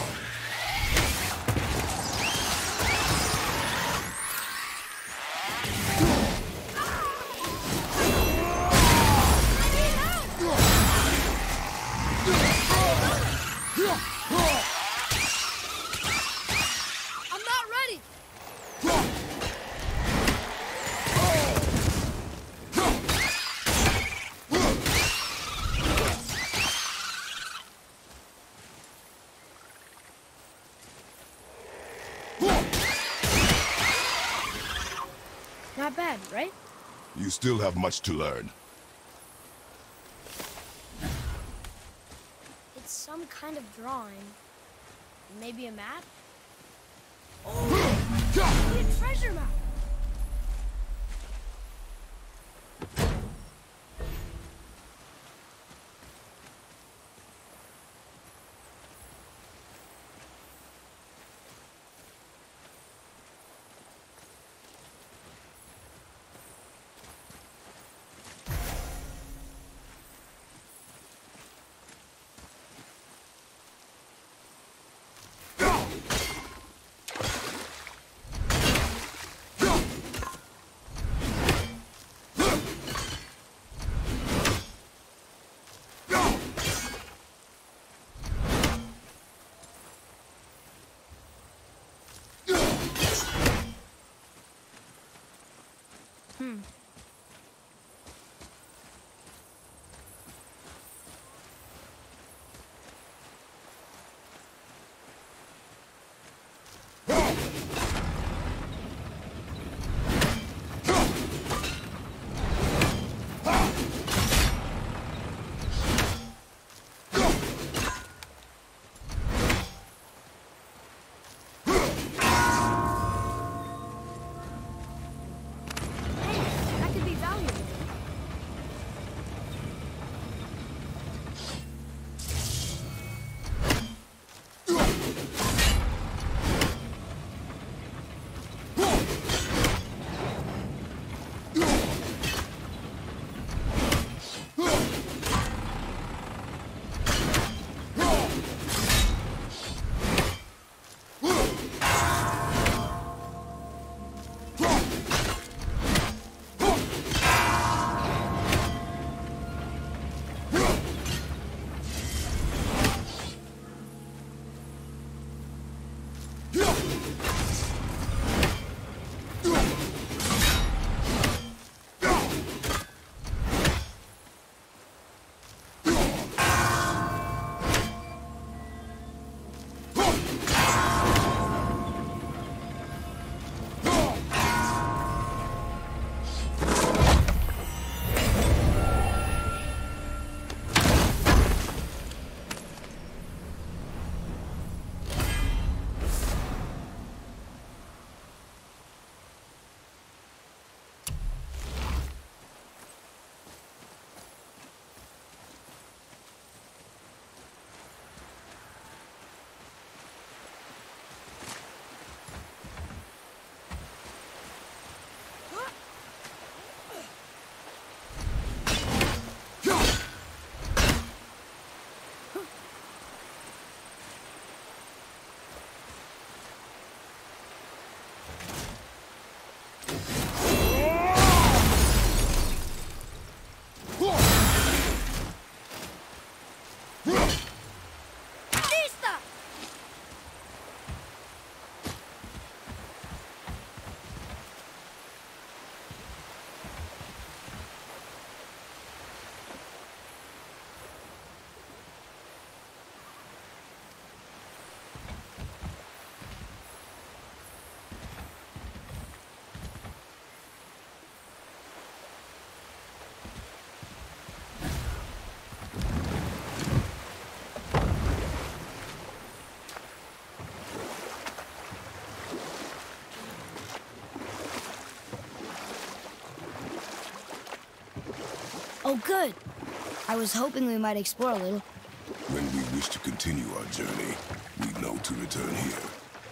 I'm not ready! Not bad, right? You still have much to learn. It's some kind of drawing. Maybe a map? Oh! Maybe a treasure map! Oh, good. I was hoping we might explore a little. When we wish to continue our journey, we know to return here.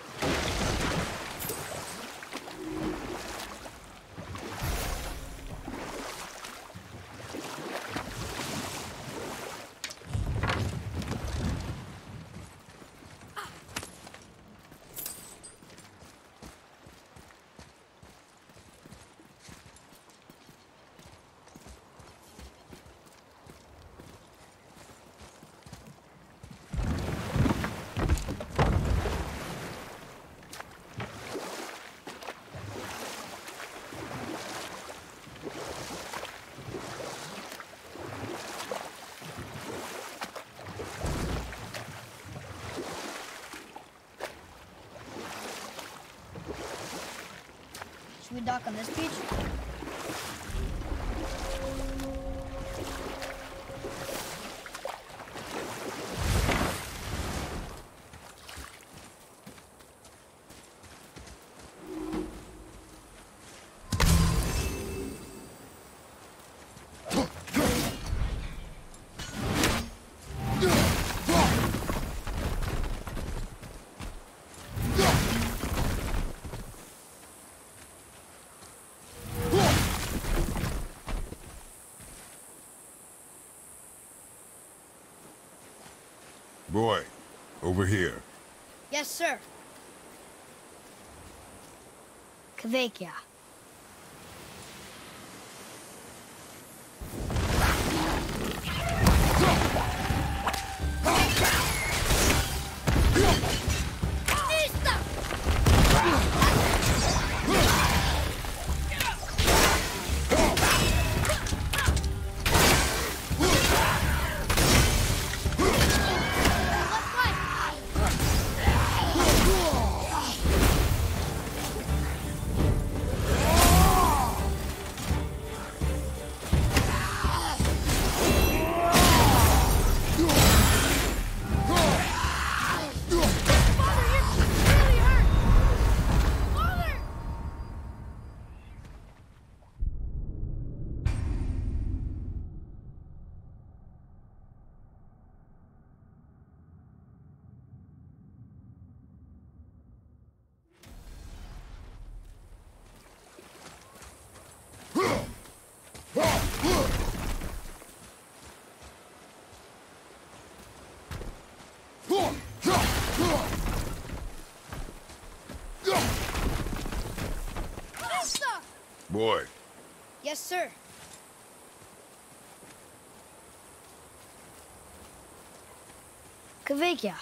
Should we dock on this beach? Boy, over here. Yes, sir. Kveikja. Boy. Yes, sir. Kveikja.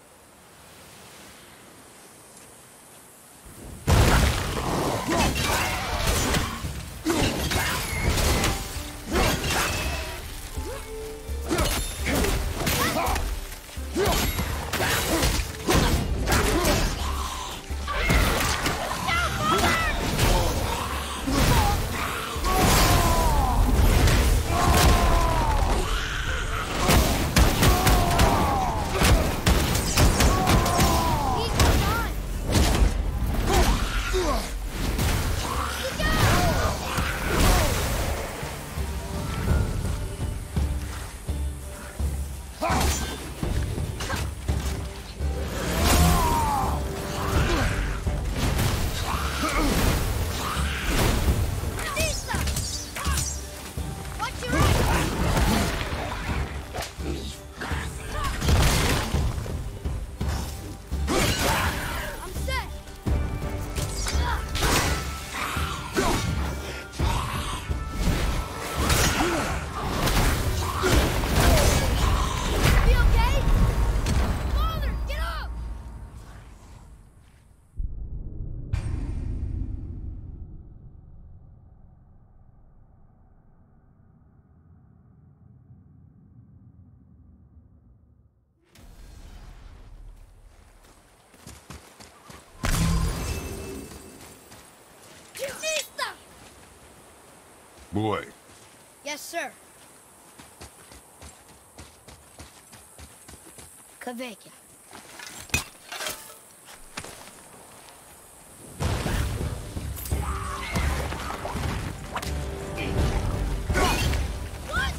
Boy. Yes, sir. Kveikja. What?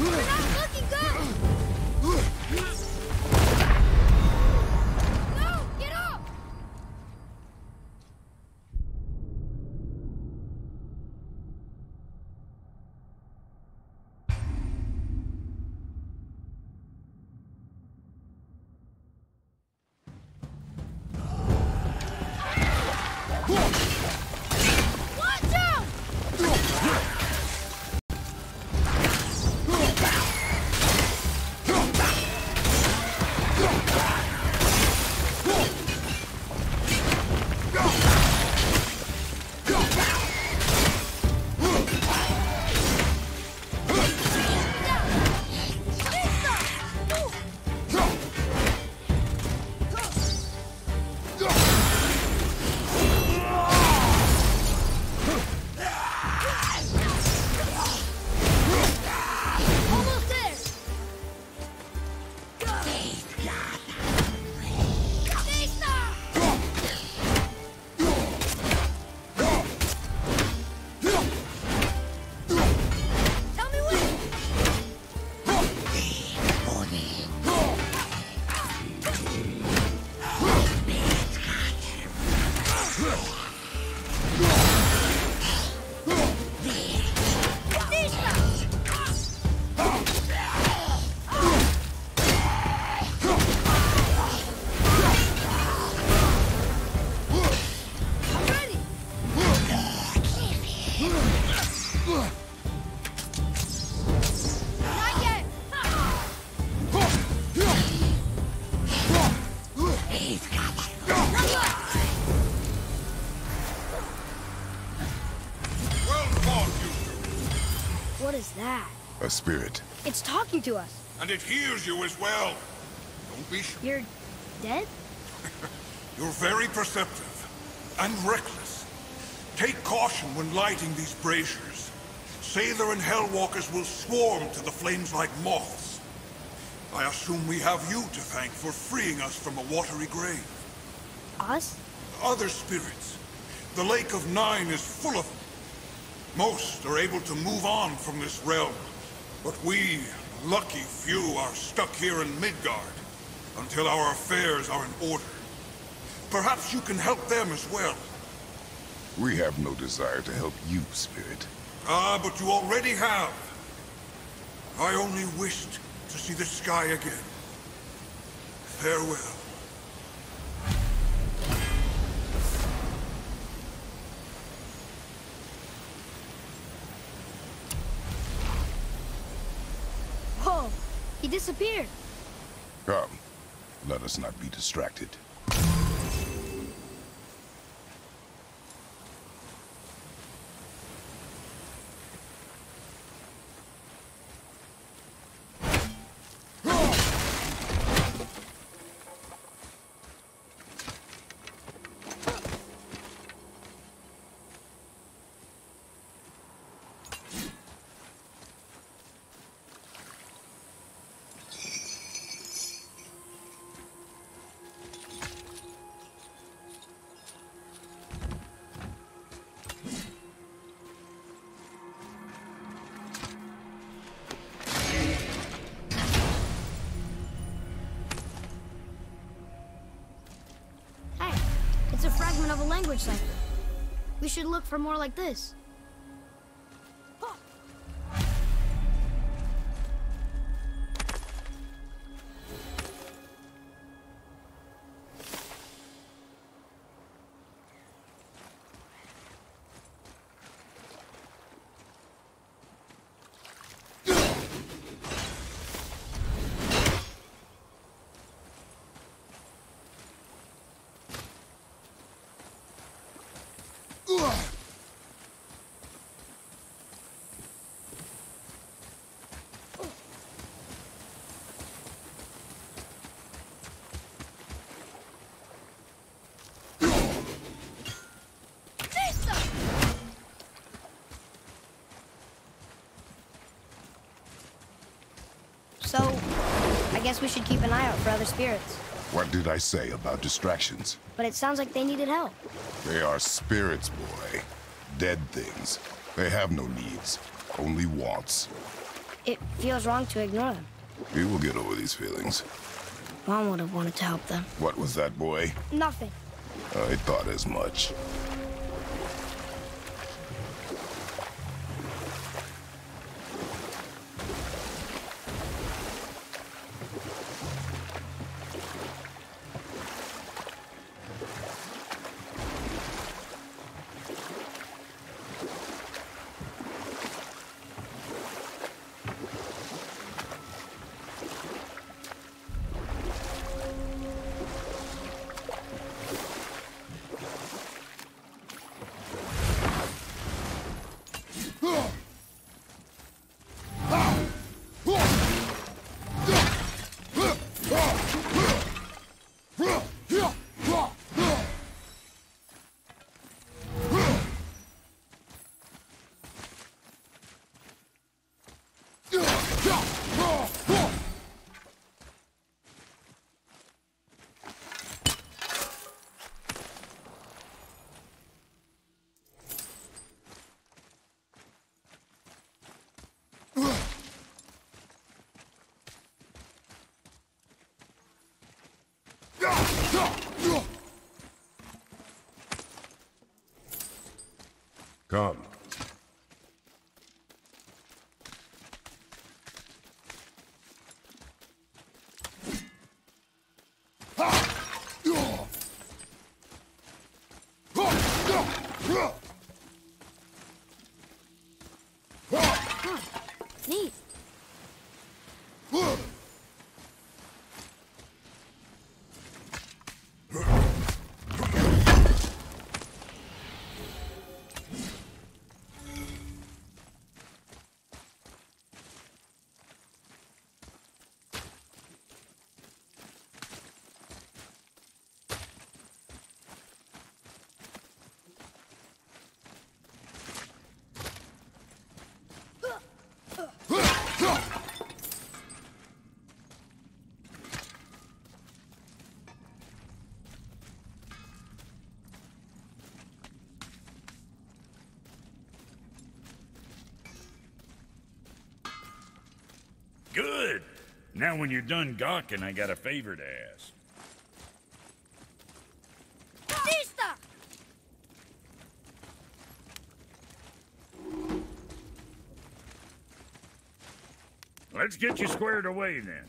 You're not looking good! No! Get up! Watch out! Almost there! Tell me when! I'm ready! Not yet! Well fought, you two. What is that? A spirit. It's talking to us. And it hears you as well. Don't be sure. You're dead? You're very perceptive and reckless. Take caution when lighting these braziers. Sailor and Hellwalkers will swarm to the flames like moths. I assume we have you to thank for freeing us from a watery grave. Us? Other spirits. The Lake of Nine is full of them. Most are able to move on from this realm. But we, lucky few, are stuck here in Midgard until our affairs are in order. Perhaps you can help them as well. We have no desire to help you, spirit. Ah, but you already have. I only wished to see the sky again. Farewell. Whoa! He disappeared. Come, let us not be distracted. Hey, it's a fragment of a language cipher. We should look for more like this. So, I guess we should keep an eye out for other spirits. What did I say about distractions? But it sounds like they needed help. They are spirits, boy. Dead things. They have no needs, only wants. It feels wrong to ignore them. You will get over these feelings. Mom would have wanted to help them. What was that, boy? Nothing. I thought as much. Come. Neat. Good. Now when you're done gawking, I got a favor to ask. Batista! Let's get you squared away then.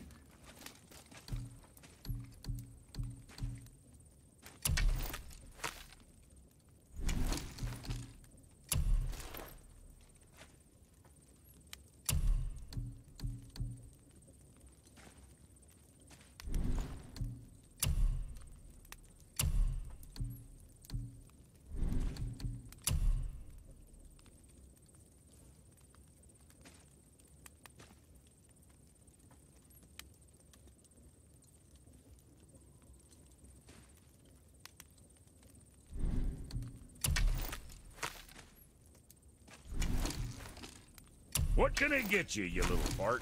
What can I get you, you little fart?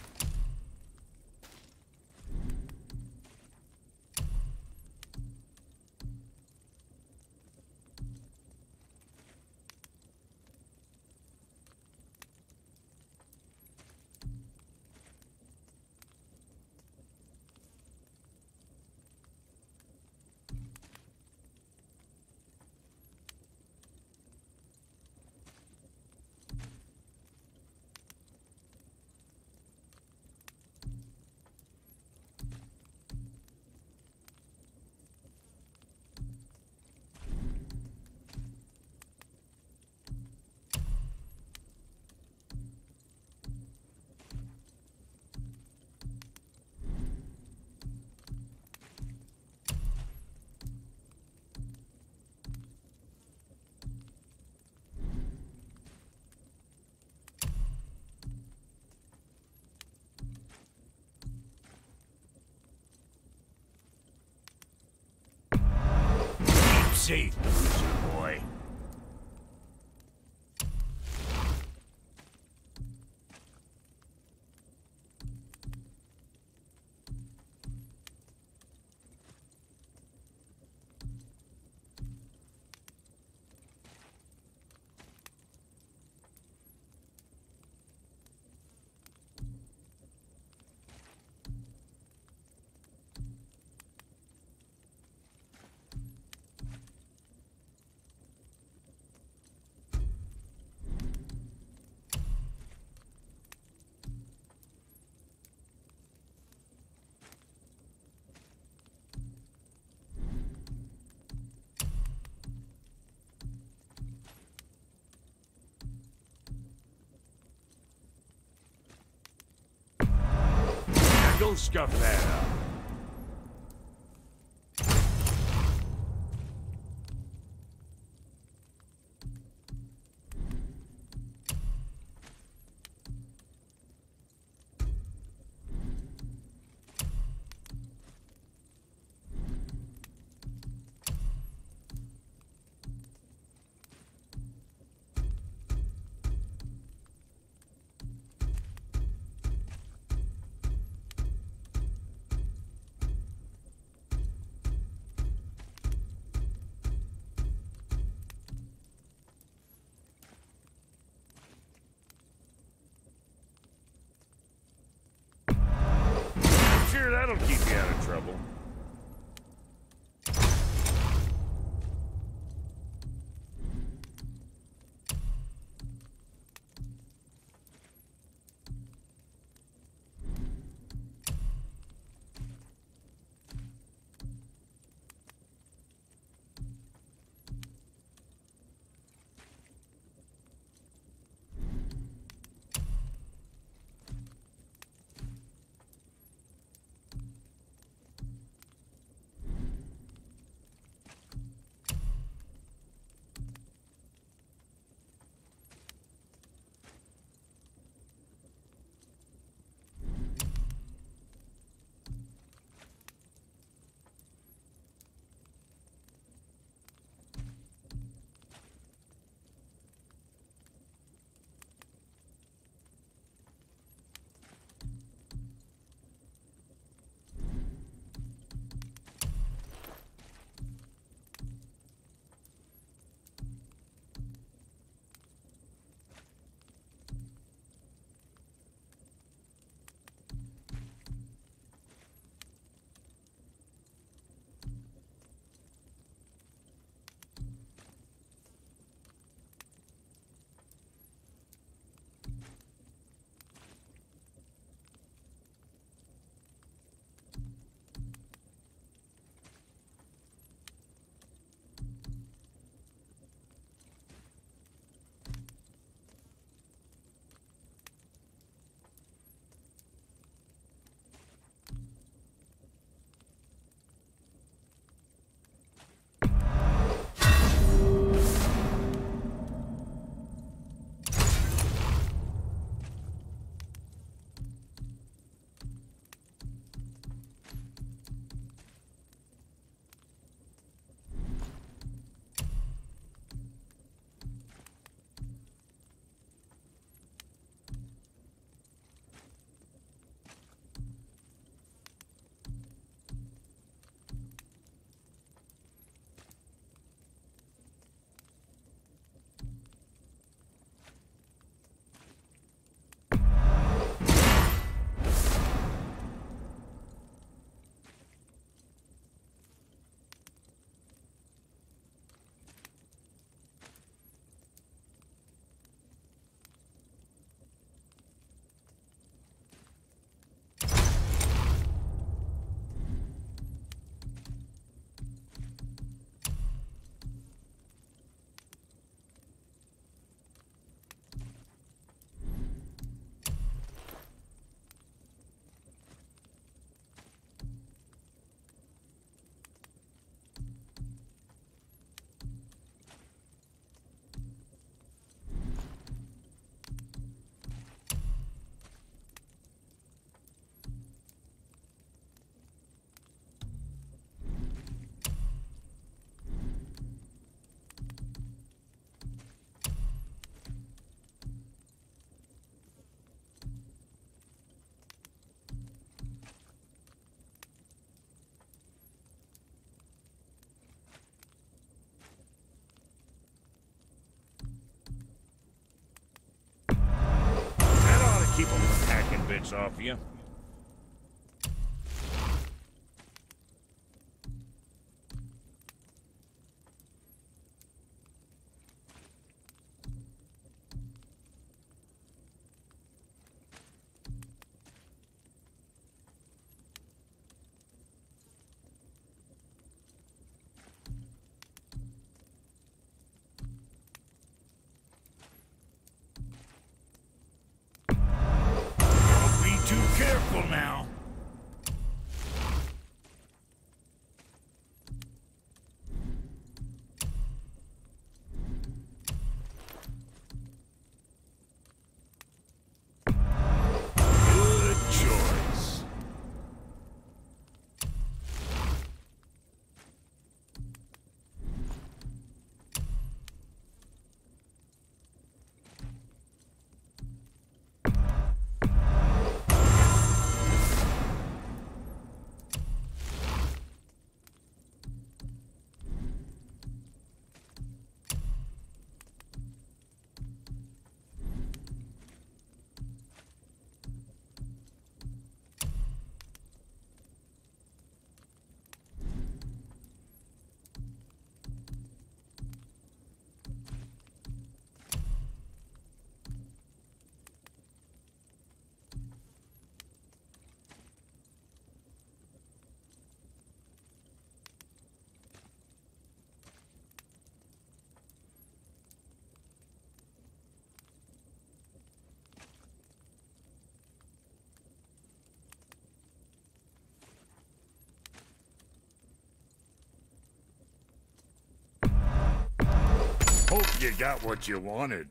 Safe, boy. Go scuff that up. Sure, that'll keep you out of trouble. Keep them from hacking bits off you. Careful now. Hope you got what you wanted.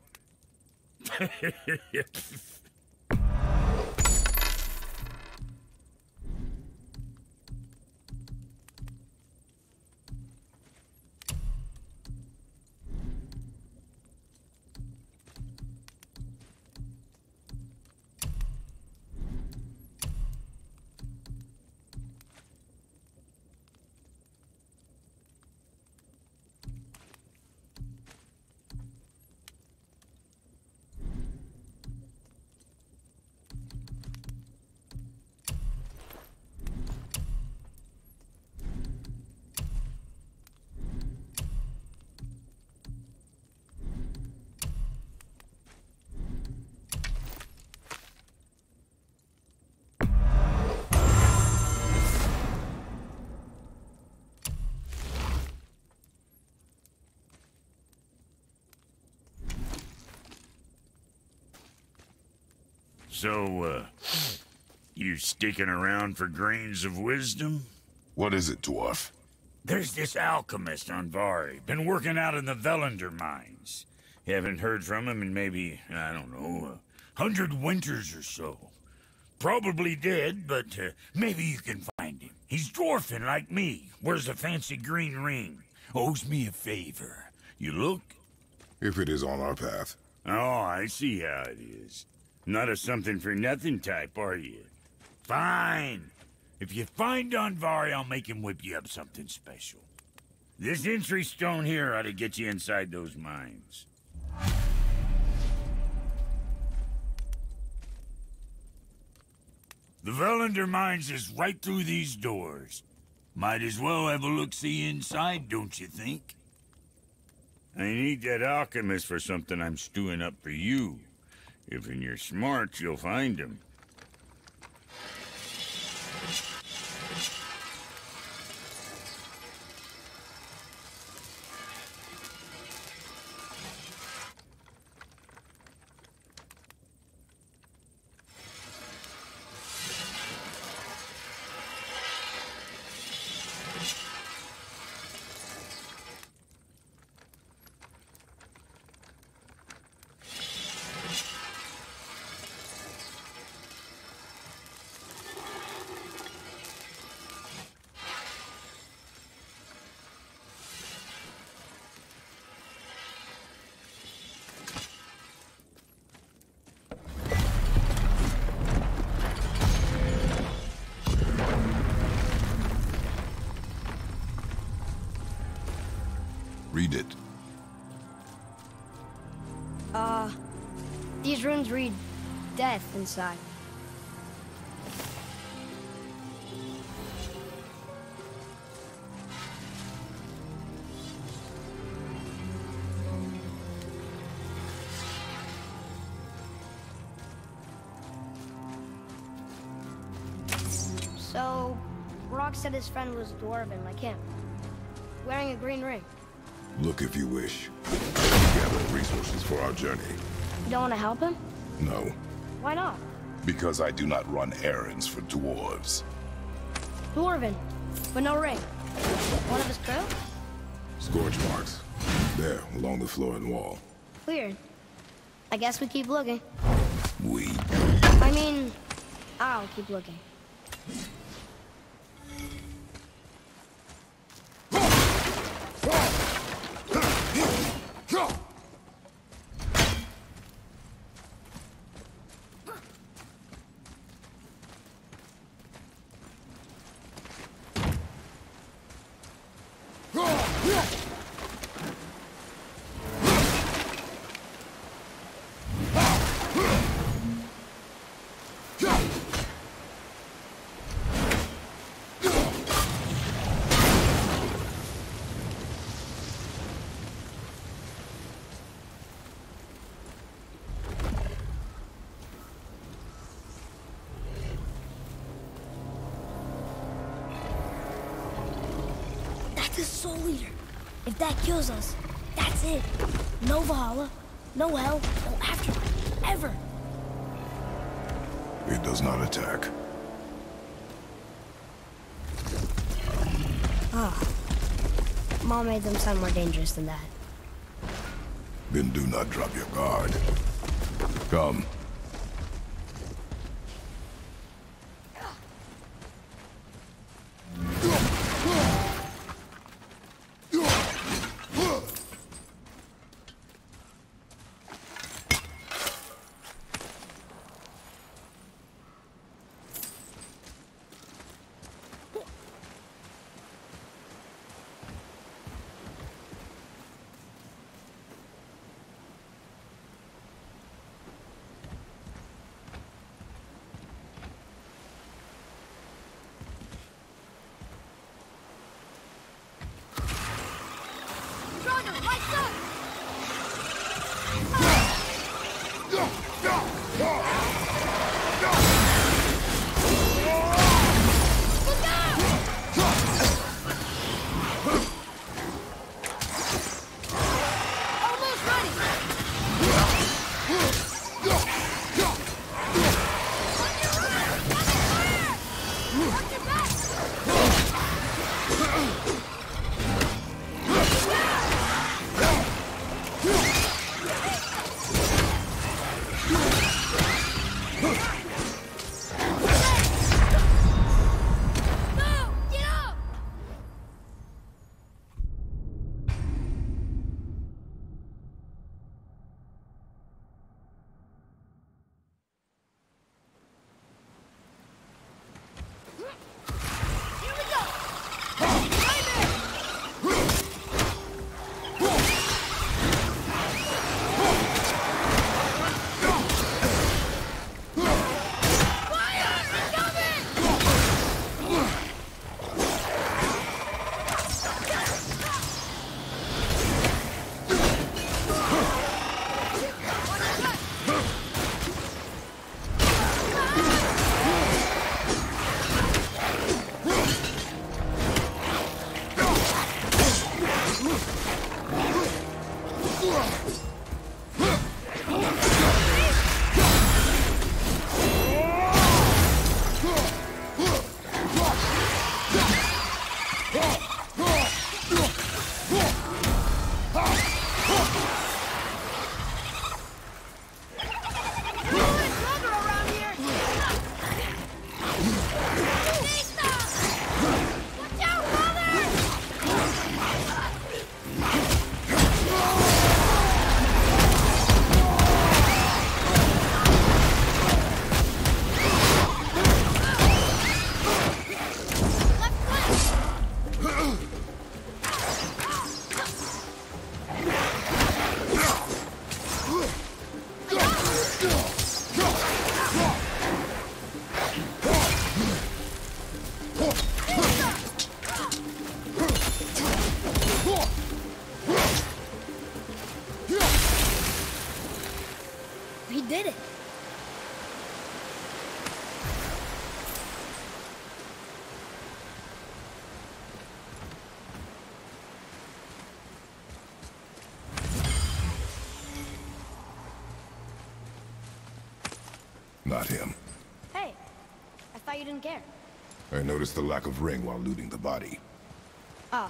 So, uh, you sticking around for grains of wisdom? What is it, dwarf? There's this alchemist on Vari, been working out in the Velander mines. Haven't heard from him in maybe, I don't know, a hundred winters or so. Probably dead, but uh, maybe you can find him. He's dwarfing like me, wears a fancy green ring, owes me a favor. You look? If it is on our path. Oh, I see how it is. Not a something-for-nothing type, are you? Fine. If you find Donvari, I'll make him whip you up something special. This entry stone here ought to get you inside those mines. The Velander mines is right through these doors. Might as well have a look-see inside, don't you think? I need that alchemist for something I'm stewing up for you. If you're smart, you'll find him. Read it. Uh, these runes read death inside. So, Rock said his friend was dwarven like him, wearing a green ring. Look if you wish. Gather resources for our journey. You don't want to help him? No, Why not? because I do not run errands for dwarves. Dwarven, but no ring. One of his crew? Scorch marks. There, along the floor and wall. Weird. I guess we keep looking. We. I mean, I'll keep looking. The Soul Eater. If that kills us, that's it. No Valhalla, no hell, no afterlife, ever. It does not attack. Ah. Mom made them sound more dangerous than that. Then do not drop your guard. Come. Not him. Hey, I thought you didn't care. I noticed the lack of ring while looting the body. Oh.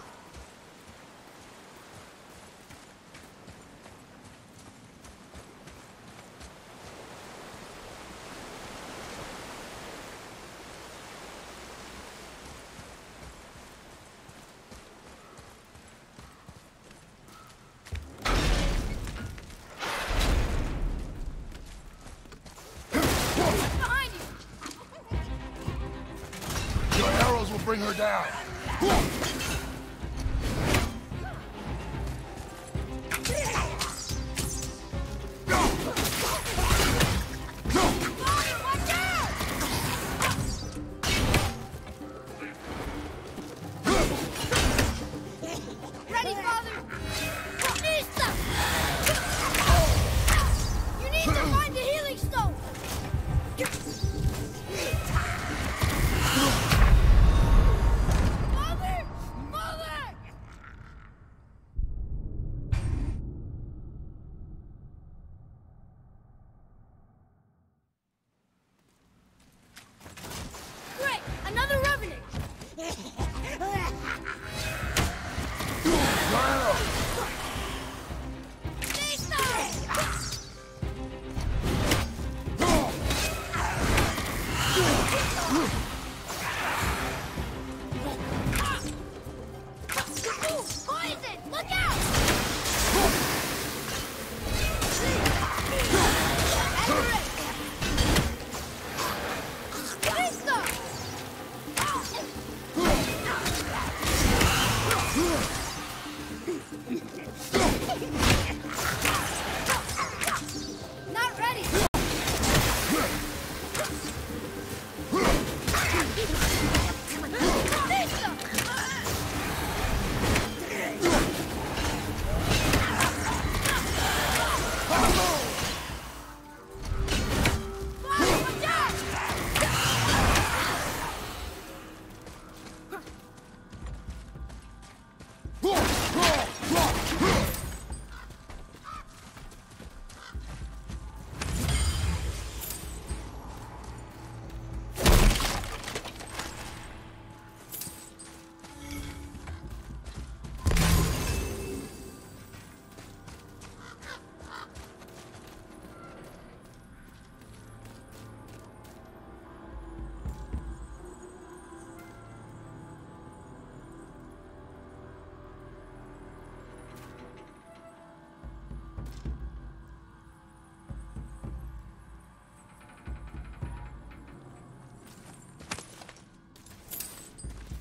Bring her down. Ready, Father? Nista! You need to find the healing stone!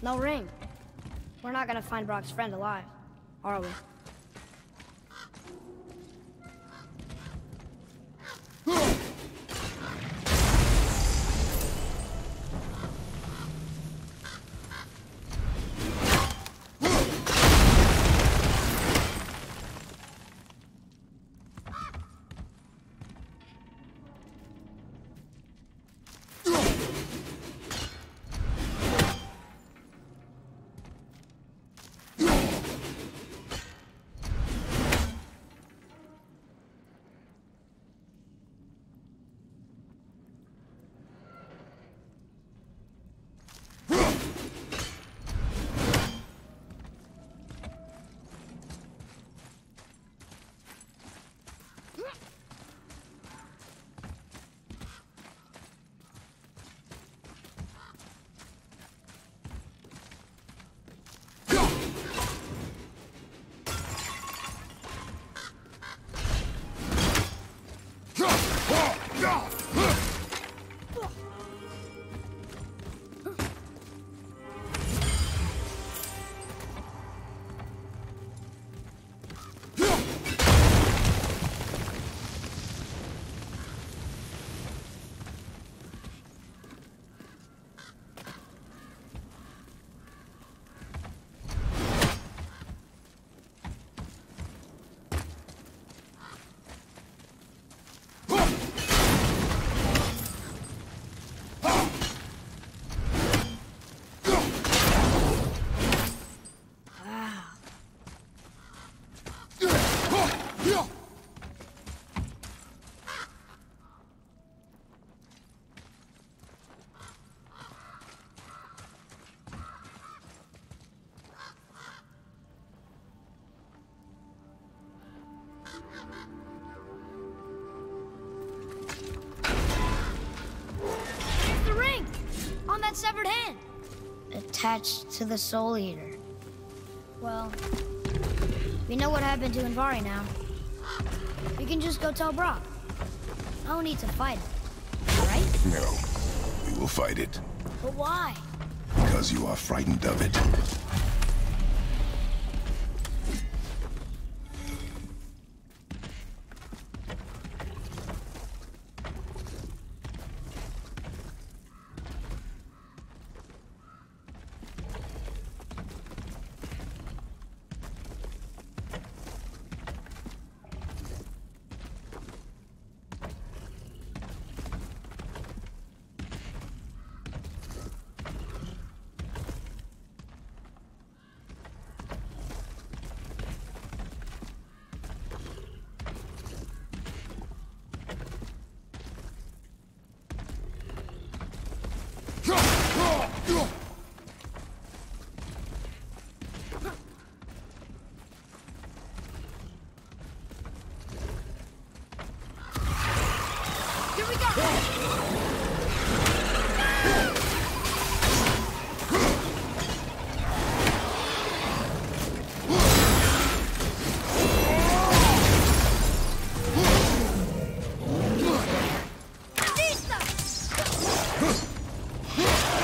No ring. We're not gonna find Brock's friend alive, are we? that severed hand? Attached to the Soul Eater. Well, we know what happened to Andvari now. We can just go tell Brock. No need to fight it, right? No, we will fight it. But why? Because you are frightened of it. Huh!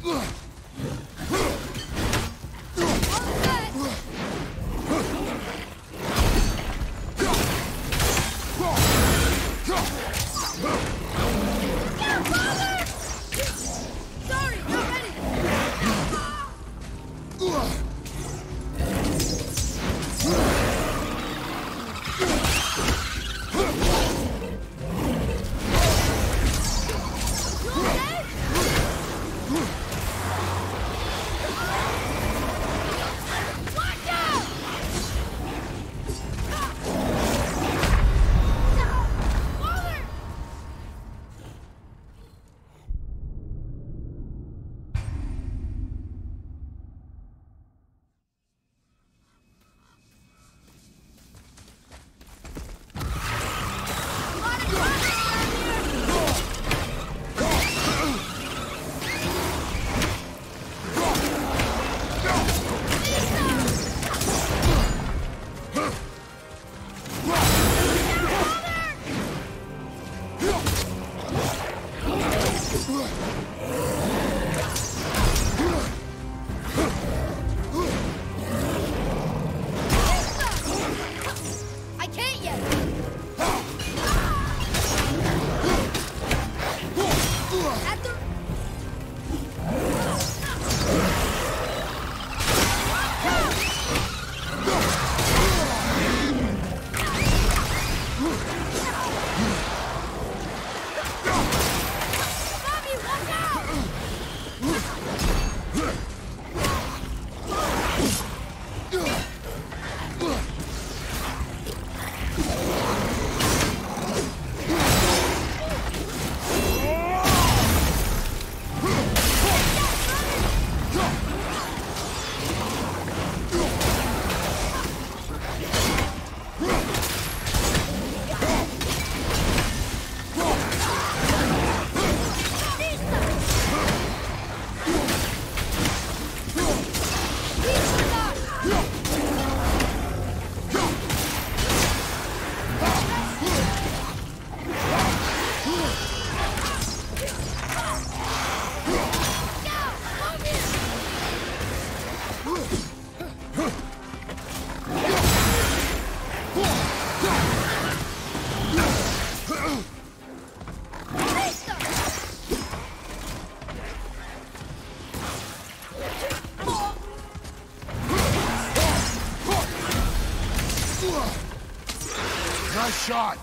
Nice shot!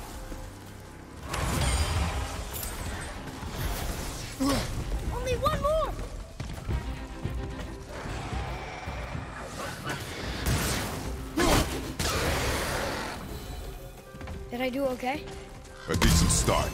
Only one more! Did I do okay? A decent start.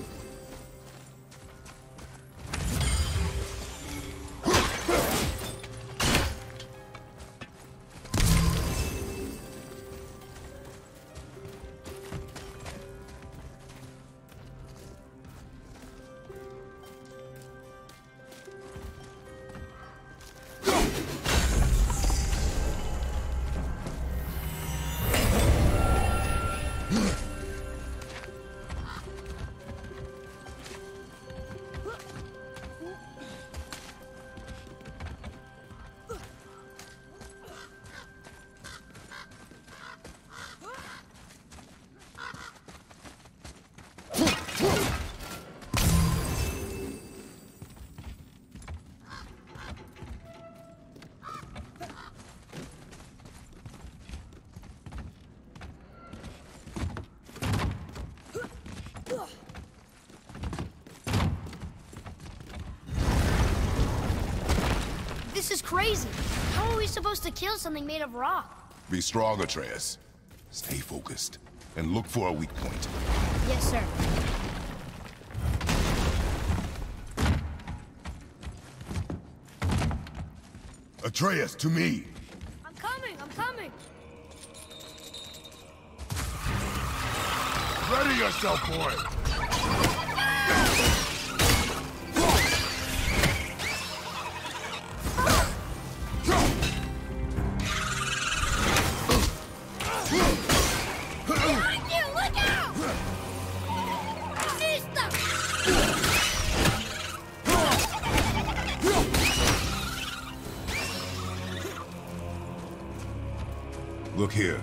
This is crazy. How are we supposed to kill something made of rock? Be strong, Atreus. Stay focused, and look for a weak point. Yes, sir. Atreus, to me! I'm coming, I'm coming! Ready yourself, boy! Look here.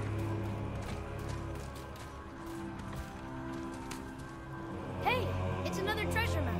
Hey, it's another treasure map.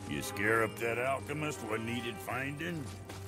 You scare up that alchemist what needed finding?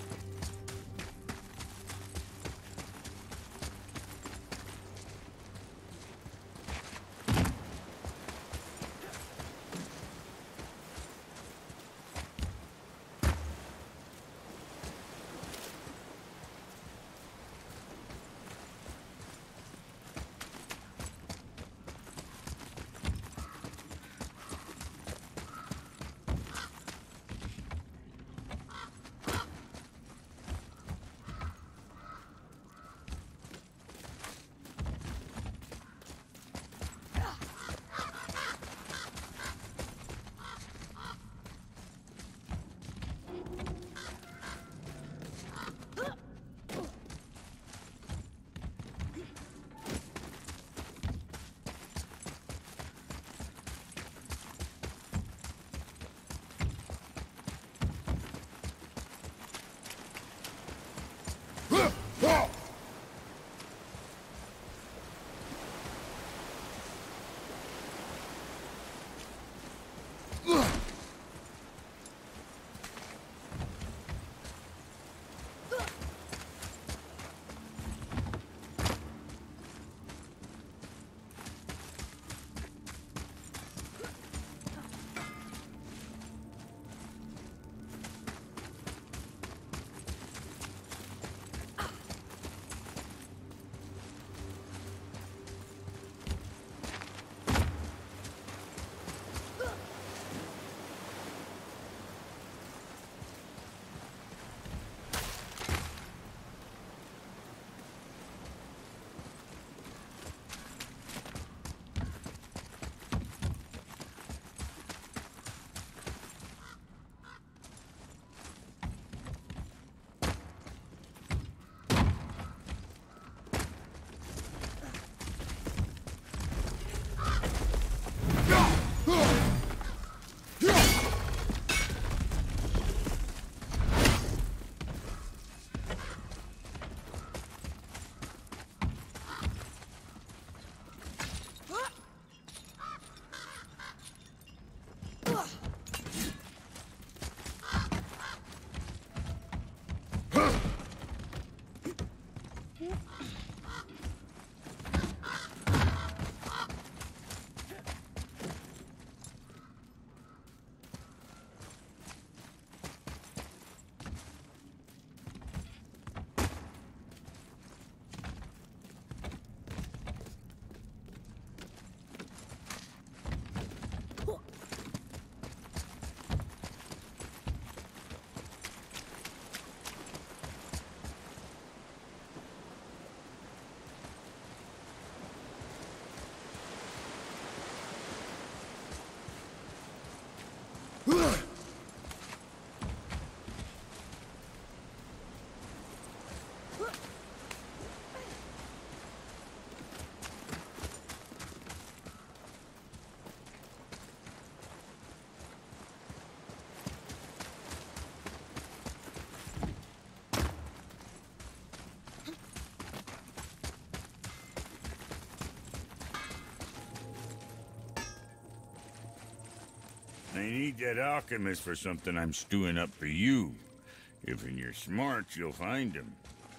I need that alchemist for something I'm stewing up for you. If you're smart, you'll find him.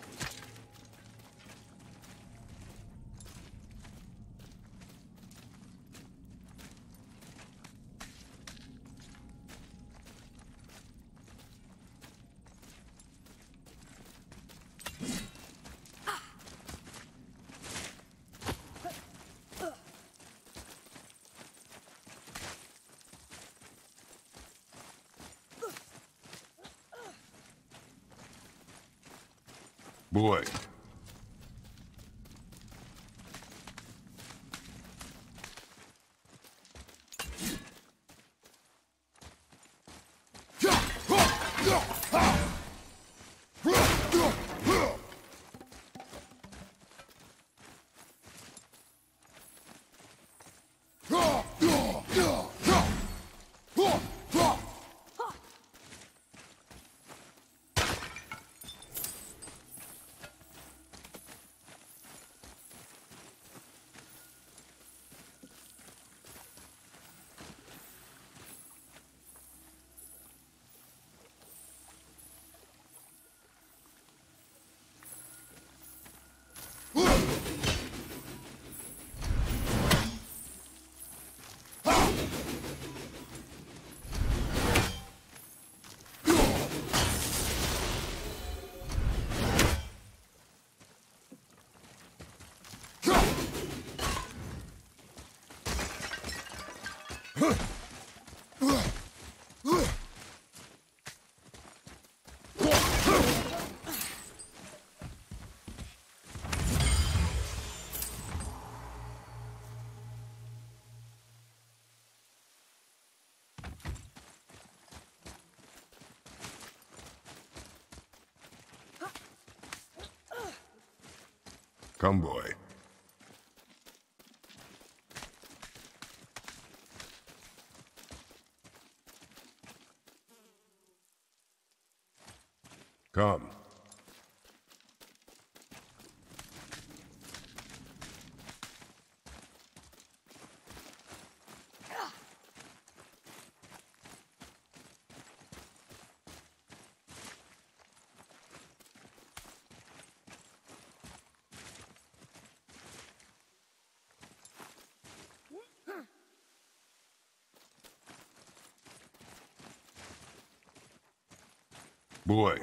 Boy. Come, boy. Come. Boy.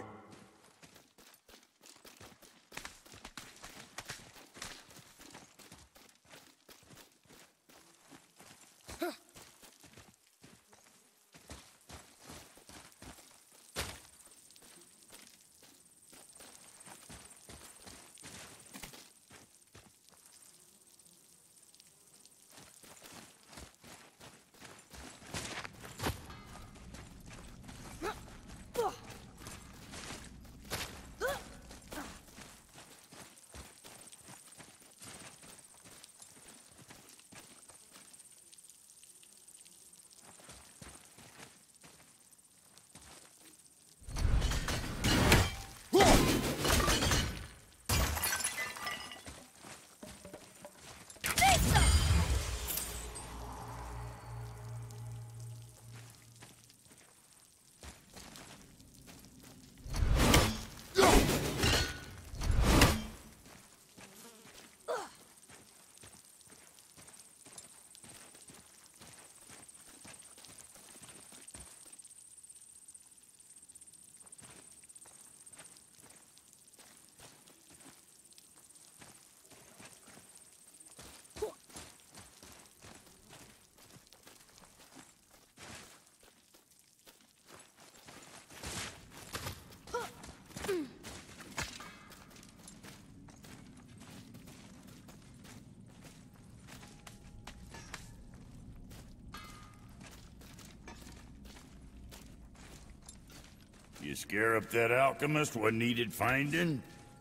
You scare up that alchemist what needed finding?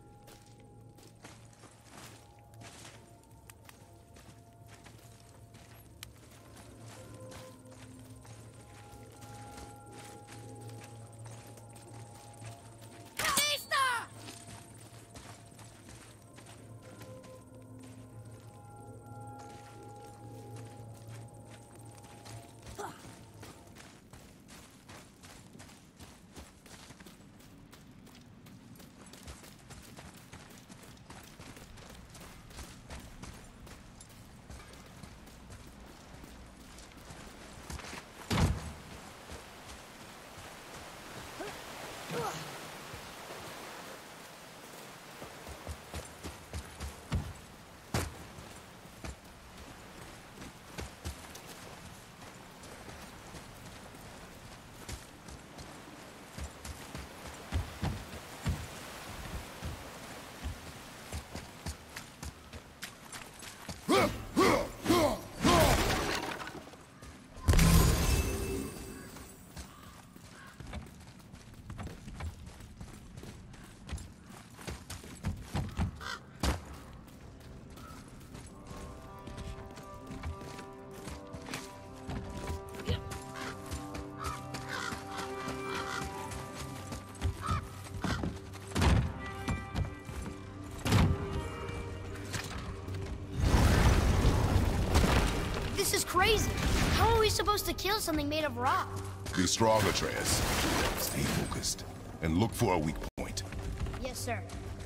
This is crazy. How are we supposed to kill something made of rock? Be strong, Atreus. Stay focused and look for a weak point. Yes, sir.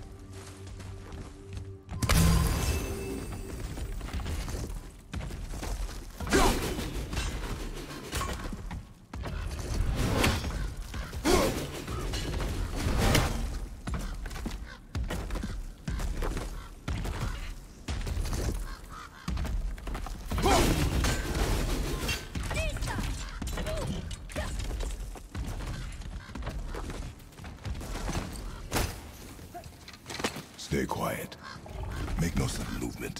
Stay quiet. Make no sudden movement.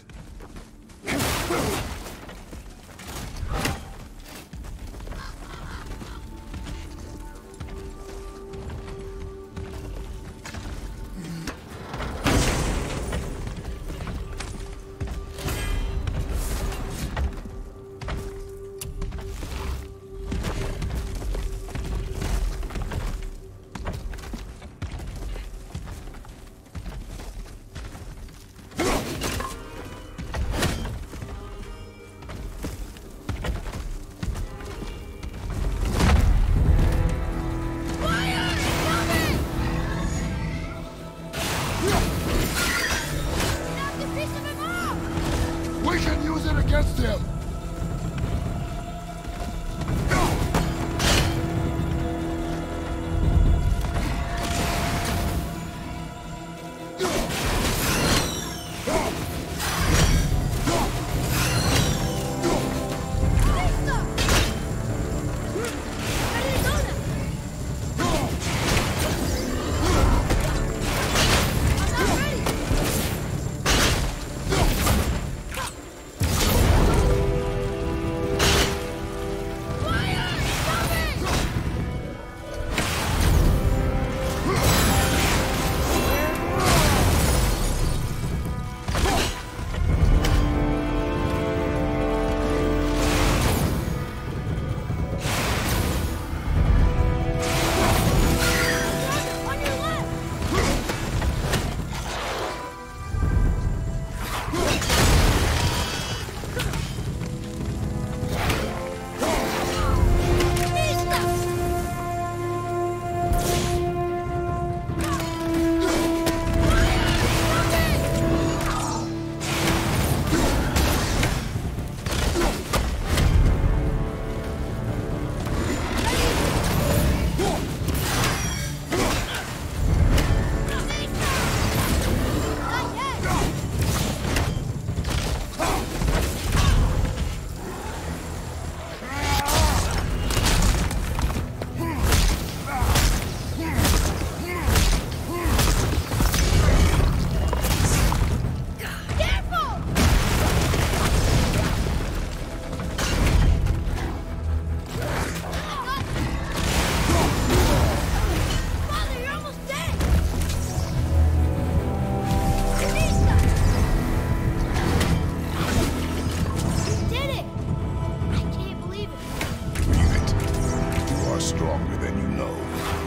are stronger than you know.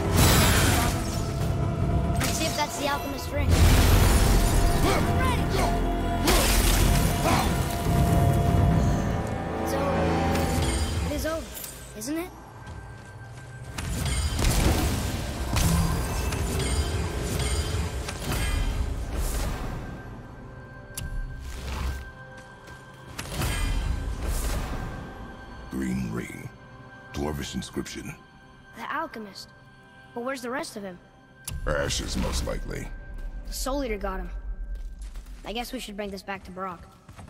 Let's see if that's the alchemist ring. It's over. It is over, isn't it? Green ring. Dwarvish inscription. The alchemist. But where's the rest of him? Ashes, most likely. The Soul Eater got him. I guess we should bring this back to Brok.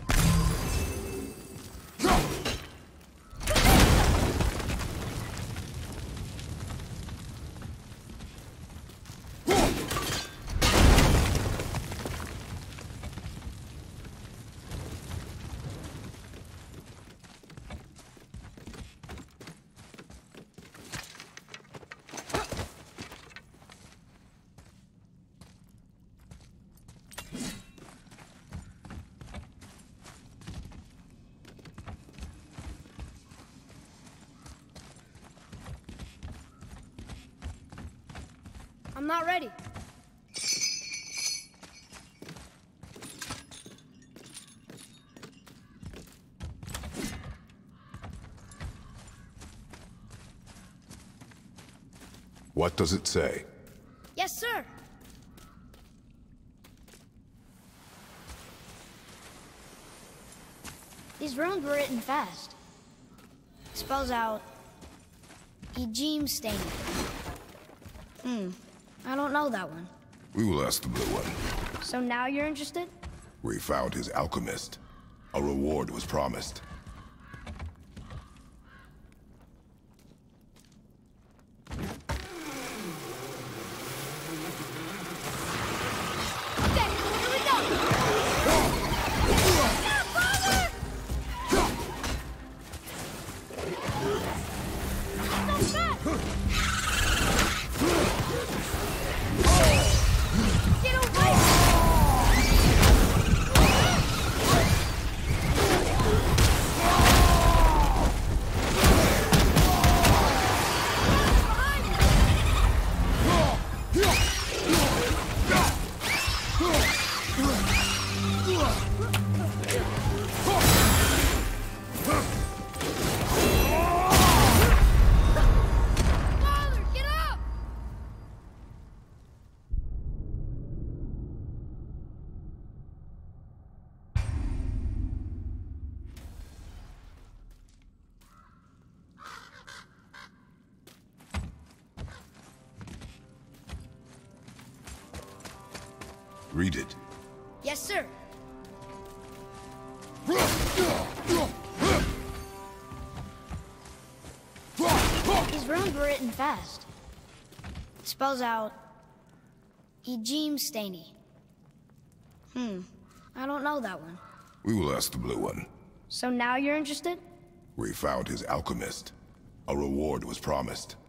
I'm not ready. What does it say? Yes, sir. These runes were written fast. It spells out Ejim Staining. Hmm. I don't know that one. We will ask the blue one. So now you're interested? We found his alchemist. A reward was promised. Read it. Yes, sir. These runes were written fast. It spells out Ejim Staining. Hmm. I don't know that one. We will ask the blue one. So now you're interested? We found his alchemist. A reward was promised.